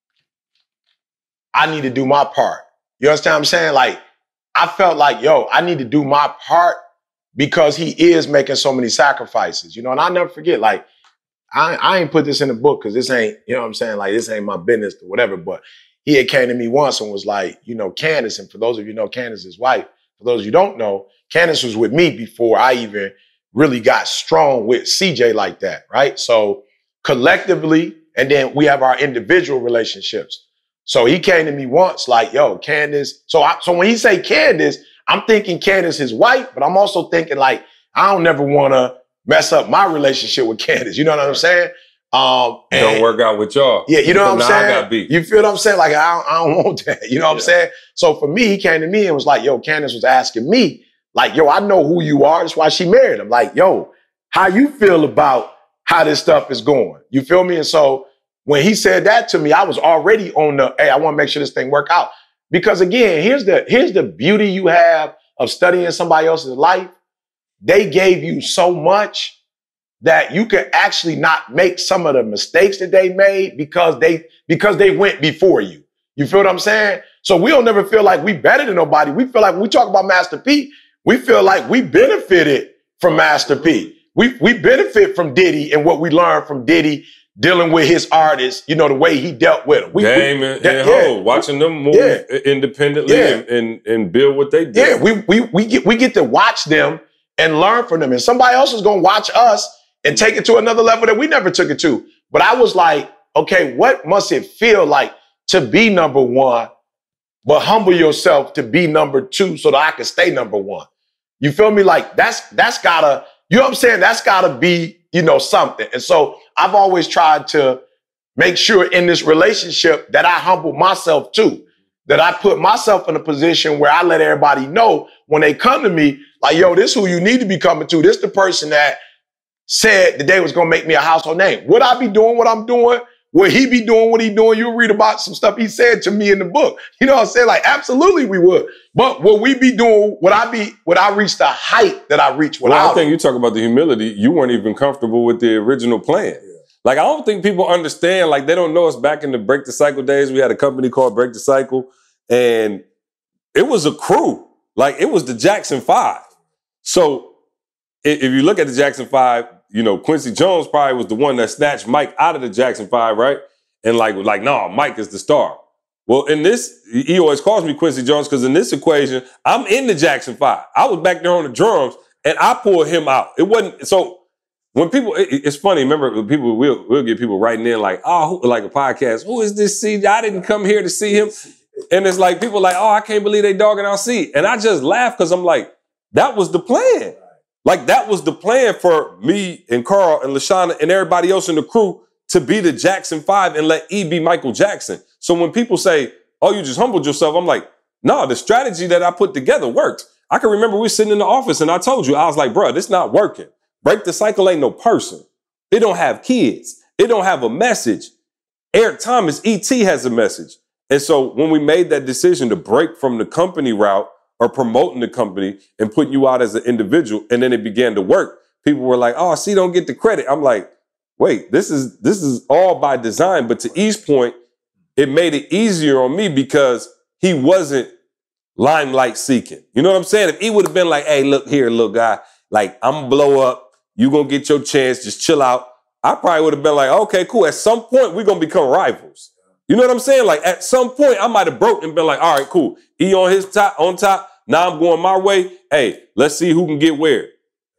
I need to do my part. You understand what I'm saying? Like, I felt like, yo, I need to do my part because he is making so many sacrifices, you know, and I'll never forget, like, I, I ain't put this in the book because this ain't, you know what I'm saying? Like, this ain't my business or whatever, but he had came to me once and was like, you know, Candace, and for those of you who know Candace's wife, For those of you who don't know, Candace was with me before I even really got strong with C J like that, right? So collectively, and then we have our individual relationships. So he came to me once like, yo, Candace. So I, so when he say Candace, I'm thinking Candace his wife, but I'm also thinking like, I don't never want to mess up my relationship with Candace. You know what I'm saying? Um, and, don't work out with y'all. Yeah, you know what I'm now saying? I got beat. You feel what I'm saying? Like, I don't, I don't want that. You know what yeah. I'm saying? So for me, he came to me and was like, yo, Candace was asking me, like, yo, I know who you are. That's why she married him. Like, yo, how you feel about how this stuff is going? You feel me? And so when he said that to me, I was already on the, hey, I want to make sure this thing work out. Because again, here's the, here's the beauty you have of studying somebody else's life. They gave you so much that you can actually not make some of the mistakes that they made because they because they went before you. You feel what I'm saying? So we don't never feel like we better than nobody. We feel like when we talk about Master P, we feel like we benefited from Master P. We we benefit from Diddy and what we learned from Diddy dealing with his artists, you know, the way he dealt with them. We, Game we, and, that, and yeah. Ho, watching them move yeah. independently yeah. And, and, and build what they do. Yeah, we, we, we, get, we get to watch them and learn from them. And somebody else is going to watch us and take it to another level that we never took it to. But I was like, okay, what must it feel like to be number one, but humble yourself to be number two so that I can stay number one? You feel me? Like that's, that's gotta, you know what I'm saying? That's gotta be, you know, something. And so I've always tried to make sure in this relationship that I humble myself too, that I put myself in a position where I let everybody know when they come to me, like, yo, this who you need to be coming to. This the person that said that they was going to make me a household name. Would I be doing what I'm doing? Would he be doing what he doing? You'll read about some stuff he said to me in the book. You know what I'm saying? Like, absolutely we would. But would we be doing, would I be, would I reach the height that I reached without Well, I think you talk about the humility. You weren't even comfortable with the original plan. Yeah. Like, I don't think people understand, like, they don't know us back in the Break the Cycle days. We had a company called Break the Cycle, and it was a crew. Like, it was the Jackson Five. So if you look at the Jackson Five, you know, Quincy Jones probably was the one that snatched Mike out of the Jackson Five, right? And like, was like, no, Mike is the star. Well, in this, he always calls me Quincy Jones because in this equation, I'm in the Jackson Five. I was back there on the drums and I pulled him out. It wasn't, so when people, it, it's funny, remember, people, we'll, we'll get people writing in like, oh, who, like a podcast, who is this C J? I didn't come here to see him. And it's like, people like, oh, I can't believe they dogging out C. And I just laugh because I'm like, that was the plan. Like, that was the plan for me and Carl and LaShawna and everybody else in the crew to be the Jackson Five and let E be Michael Jackson. So when people say, oh, you just humbled yourself, I'm like, no, the strategy that I put together worked. I can remember we were sitting in the office and I told you, I was like, bro, this not working. Break the Cycle ain't no person. It don't have kids. It don't have a message. Eric Thomas, E T has a message. And so when we made that decision to break from the company route or promoting the company and putting you out as an individual, and then it began to work, people were like, oh, C don't get the credit. I'm like, wait, this is this is all by design. But to E's point, it made it easier on me because he wasn't limelight seeking. You know what I'm saying? If he would have been like, hey, look here, little guy, like, I'm gonna blow up, you gonna get your chance, just chill out, I probably would have been like, okay, cool. At some point, we're gonna become rivals. You know what I'm saying? Like, at some point, I might have broke and been like, all right, cool. E on his top, on top. Now I'm going my way. Hey, let's see who can get where.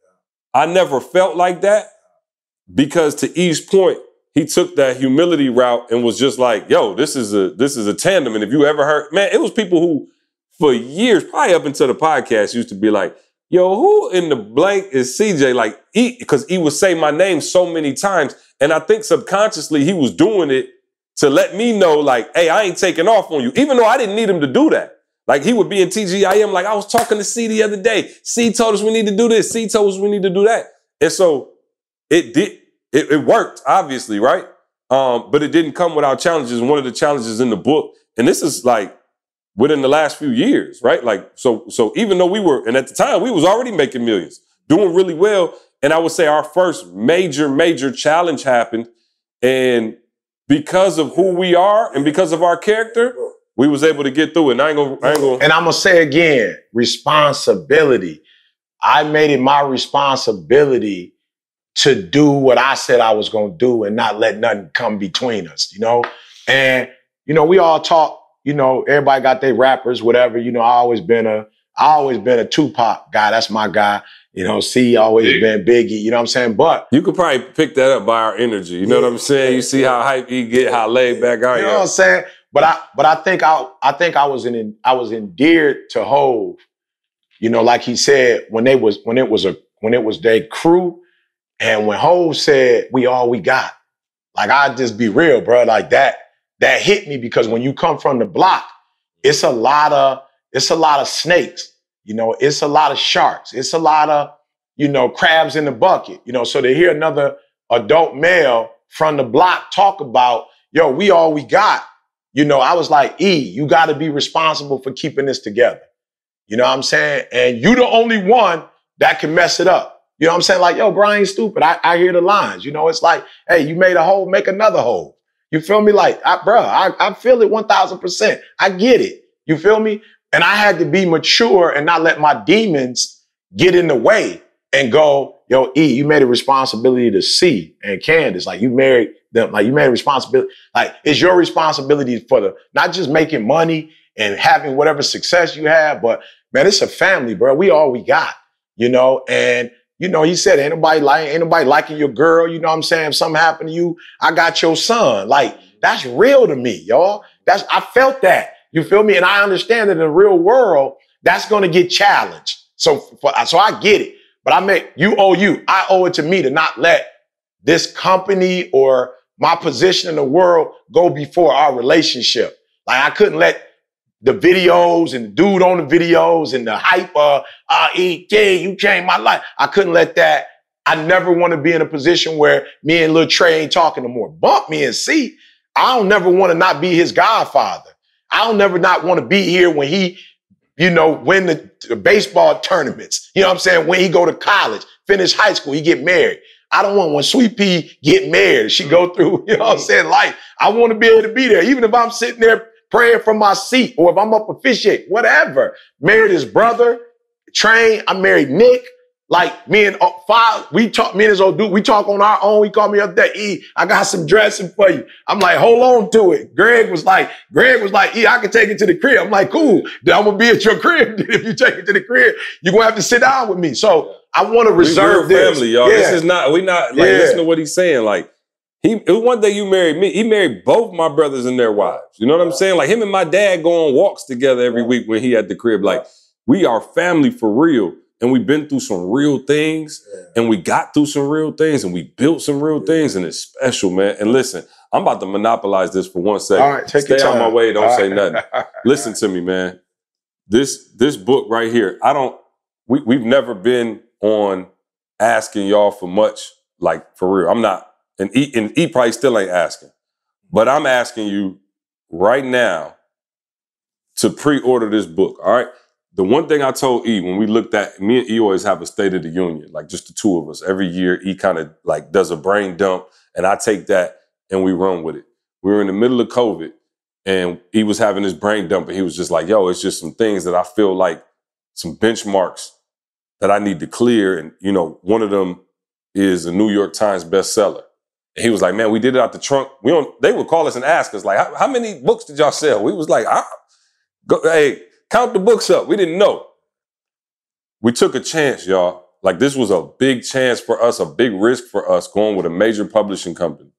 I never felt like that because to E's point, he took that humility route and was just like, yo, this is a this is a tandem. And if you ever heard, man, it was people who for years, probably up until the podcast, used to be like, yo, who in the blank is C J? Like, E, because he would say my name so many times. And I think subconsciously he was doing it to let me know, like, hey, I ain't taking off on you, even though I didn't need him to do that. Like, he would be in T G I M, like, I was talking to C the other day. C told us we need to do this. C told us we need to do that. And so it did, it, it worked, obviously, right? Um, but it didn't come without challenges. And one of the challenges in the book, and this is like within the last few years, right? Like, so, so even though we were, and at the time we was already making millions, doing really well. And I would say our first major, major challenge happened. And because of who we are and because of our character, we was able to get through it. And I ain't gonna, I ain't gonna. And I'm gonna say again, responsibility. I made it my responsibility to do what I said I was gonna do and not let nothing come between us, you know? And, you know, we all talk, you know, everybody got their rappers, whatever. You know, I always been a, I always been a Tupac guy. That's my guy. You know, C always been Biggie. You know what I'm saying? But you could probably pick that up by our energy. You know yeah, what I'm saying? You see how hype he get, how laid back I am. You know what I'm saying? But I, but I think I, I think I was in, I was endeared to Hov. You know, like he said, when they was, when it was a, when it was their crew, and when Hov said, "We all we got," like I just be real, bro. Like that, that hit me because when you come from the block, it's a lot of, it's a lot of snakes. You know, it's a lot of sharks. It's a lot of, you know, crabs in the bucket. You know, so to hear another adult male from the block talk about, yo, we all we got. You know, I was like, E, you got to be responsible for keeping this together. You know what I'm saying? And you the only one that can mess it up. You know what I'm saying? Like, yo, Brian stupid. I, I hear the lines. You know, it's like, hey, you made a hole, make another hole. You feel me? Like, I, bro, I, I feel it one thousand percent. I get it. You feel me? And I had to be mature and not let my demons get in the way and go, yo, E, you made a responsibility to C and Candace. Like, you married them. Like, you made a responsibility. Like, it's your responsibility for the, not just making money and having whatever success you have, but, man, it's a family, bro. We all we got, you know? And, you know, he said, ain't nobody, like, ain't nobody liking your girl. You know what I'm saying? If something happened to you, I got your son. Like, that's real to me, y'all. That's, I felt that. You feel me? And I understand that in the real world, that's going to get challenged. So, for, so I get it. But I make, you owe you. I owe it to me to not let this company or my position in the world go before our relationship. Like, I couldn't let the videos and the dude on the videos and the hype, uh, uh, E T, you changed my life. I couldn't let that. I never want to be in a position where me and Lil Trey ain't talking no more. Bump me and see. I don't never want to not be his godfather. I don't never not want to be here when he, you know, win the, the baseball tournaments. You know what I'm saying? When he go to college, finish high school, he get married. I don't want when Sweet Pea get married, she go through, you know what I'm saying, life. I want to be able to be there, even if I'm sitting there praying from my seat or if I'm up officiate, whatever. Married his brother, Train. I married Nick. Like, me and uh, five, we talk, me and this old dude, we talk on our own. He called me up there, E, I got some dressing for you. I'm like, hold on to it. Greg was like, Greg was like, E, I can take it to the crib. I'm like, cool. Then I'm going to be at your crib. If you take it to the crib, you're going to have to sit down with me. So I want to reserve we this. family, y'all. Yeah. This is not, we not, like, Yeah. listen to what he's saying. Like, he, it was one day you married me. He married both my brothers and their wives. You know what I'm saying? Like, him and my dad go on walks together every week when he at the crib. Like, we are family for real. And we've been through some real things, yeah. and we got through some real things, and we built some real yeah. things, and it's special, man. And listen, I'm about to monopolize this for one second. All right, take Stay your time. out my way, don't All say right. nothing. Listen to me, man. This this book right here, I don't, we, we've never been on asking y'all for much, like, for real. I'm not, and E, and E probably still ain't asking, but I'm asking you right now to pre-order this book, all right? The one thing I told E when we looked at, me and E always have a State of the Union, like just the two of us. Every year, E kind of like does a brain dump, and I take that and we run with it. We were in the middle of COVID, and E was having his brain dump, and he was just like, yo, it's just some things that I feel like some benchmarks that I need to clear. And, you know, one of them is a New York Times bestseller. And he was like, man, we did it out the trunk. We don't, they would call us and ask us, like, how, how many books did y'all sell? We was like, ah, go, hey, count the books up. We didn't know. We took a chance, y'all. Like, this was a big chance for us, a big risk for us going with a major publishing company.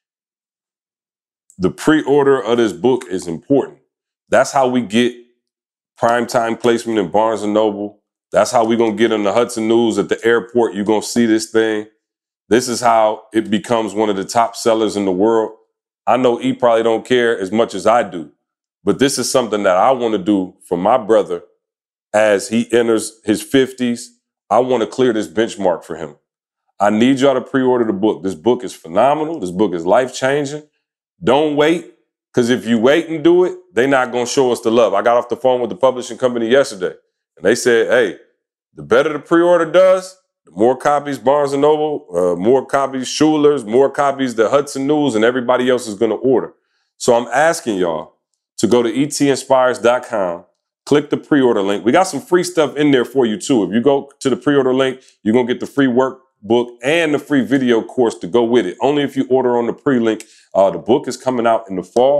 The pre-order of this book is important. That's how we get primetime placement in Barnes and Noble. That's how we're going to get on the Hudson News at the airport. You're going to see this thing. This is how it becomes one of the top sellers in the world. I know E probably don't care as much as I do. But this is something that I want to do for my brother as he enters his fifties. I want to clear this benchmark for him. I need y'all to pre-order the book. This book is phenomenal. This book is life-changing. Don't wait, because if you wait and do it, they're not going to show us the love. I got off the phone with the publishing company yesterday, and they said, hey, the better the pre-order does, the more copies Barnes and Noble, uh, more copies Schuler's, more copies the Hudson News, and everybody else is going to order. So I'm asking y'all to go to E T inspires dot com, click the pre-order link. We got some free stuff in there for you too. If you go to the pre-order link, you're going to get the free workbook and the free video course to go with it. Only if you order on the pre-link. Uh, the book is coming out in the fall.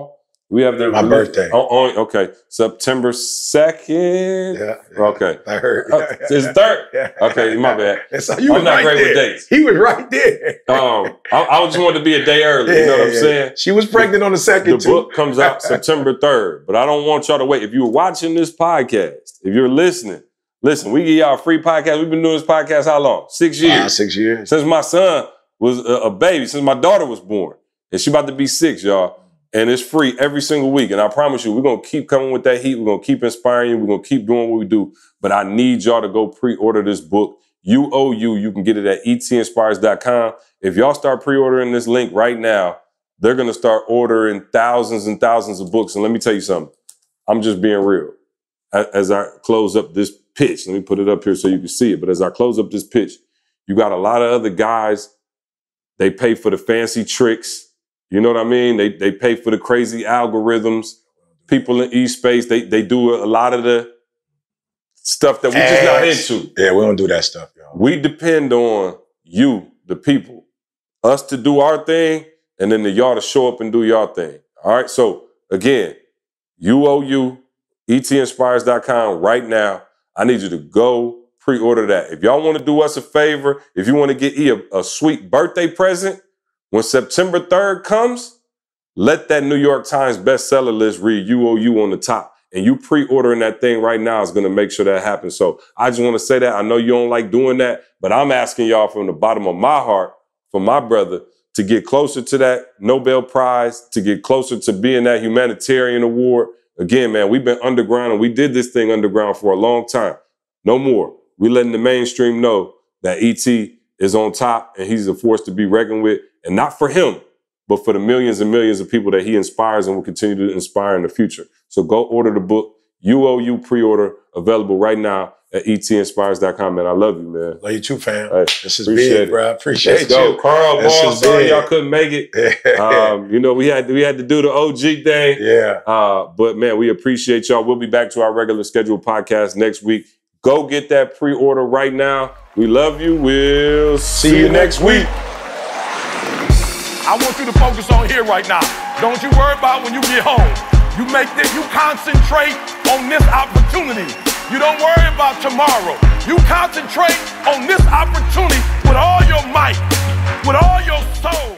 We have the my birthday. Oh, oh, okay, September second. Yeah, yeah. Okay, I heard. Oh, it's third. Yeah. Okay, my bad. So you I'm was not right great there. with dates. He was right there. Um, I, I just wanted to be a day early. Yeah, You know what I'm yeah. saying? She was pregnant on the second The too. book comes out September third, but I don't want y'all to wait. If you're watching this podcast, if you're listening, listen, we give y'all a free podcast. We've been doing this podcast how long? Six years. Five, six years. Since my son was a, a baby, since my daughter was born. And she about to be six, y'all. And it's free every single week. And I promise you, we're going to keep coming with that heat. We're going to keep inspiring you. We're going to keep doing what we do. But I need y'all to go pre-order this book. U O U. You can get it at E T inspires dot com. If y'all start pre-ordering this link right now, they're going to start ordering thousands and thousands of books. And let me tell you something. I'm just being real. As I close up this pitch, let me put it up here so you can see it. But as I close up this pitch, you got a lot of other guys. They pay for the fancy tricks. You know what I mean? They they pay for the crazy algorithms. People in E-Space, they they do a lot of the stuff that we just not into. Yeah, we don't do that stuff, y'all. We depend on you, the people, us to do our thing, and then the y'all to show up and do your thing. All right. So again, U O U, E T inspires dot com right now. I need you to go pre-order that. If y'all want to do us a favor, if you want to get E a, a sweet birthday present, when September third comes, let that New York Times bestseller list read U O U on the top. And you pre-ordering that thing right now is going to make sure that happens. So I just want to say that. I know you don't like doing that, but I'm asking y'all from the bottom of my heart, for my brother, to get closer to that Nobel Prize, to get closer to being that humanitarian award. Again, man, we've been underground and we did this thing underground for a long time. No more. We letting the mainstream know that E T is on top and he's a force to be reckoned with. And not for him, but for the millions and millions of people that he inspires and will continue to inspire in the future. So go order the book, U O U pre-order, available right now at E T inspires dot com, man. I love you, man. Love you too, fam. Hey, this is appreciate big, it. bro. Appreciate Let's go. you. Carl This Ball, is sorry big. y'all couldn't make it. um, you know, we had, we had to do the O G thing. Yeah. Uh, but man, we appreciate y'all. We'll be back to our regular scheduled podcast next week. Go get that pre-order right now. We love you. We'll see, see you next week. week. I want you to focus on here right now. Don't you worry about when you get home. You make this, you concentrate on this opportunity. You don't worry about tomorrow. You concentrate on this opportunity with all your might, with all your soul.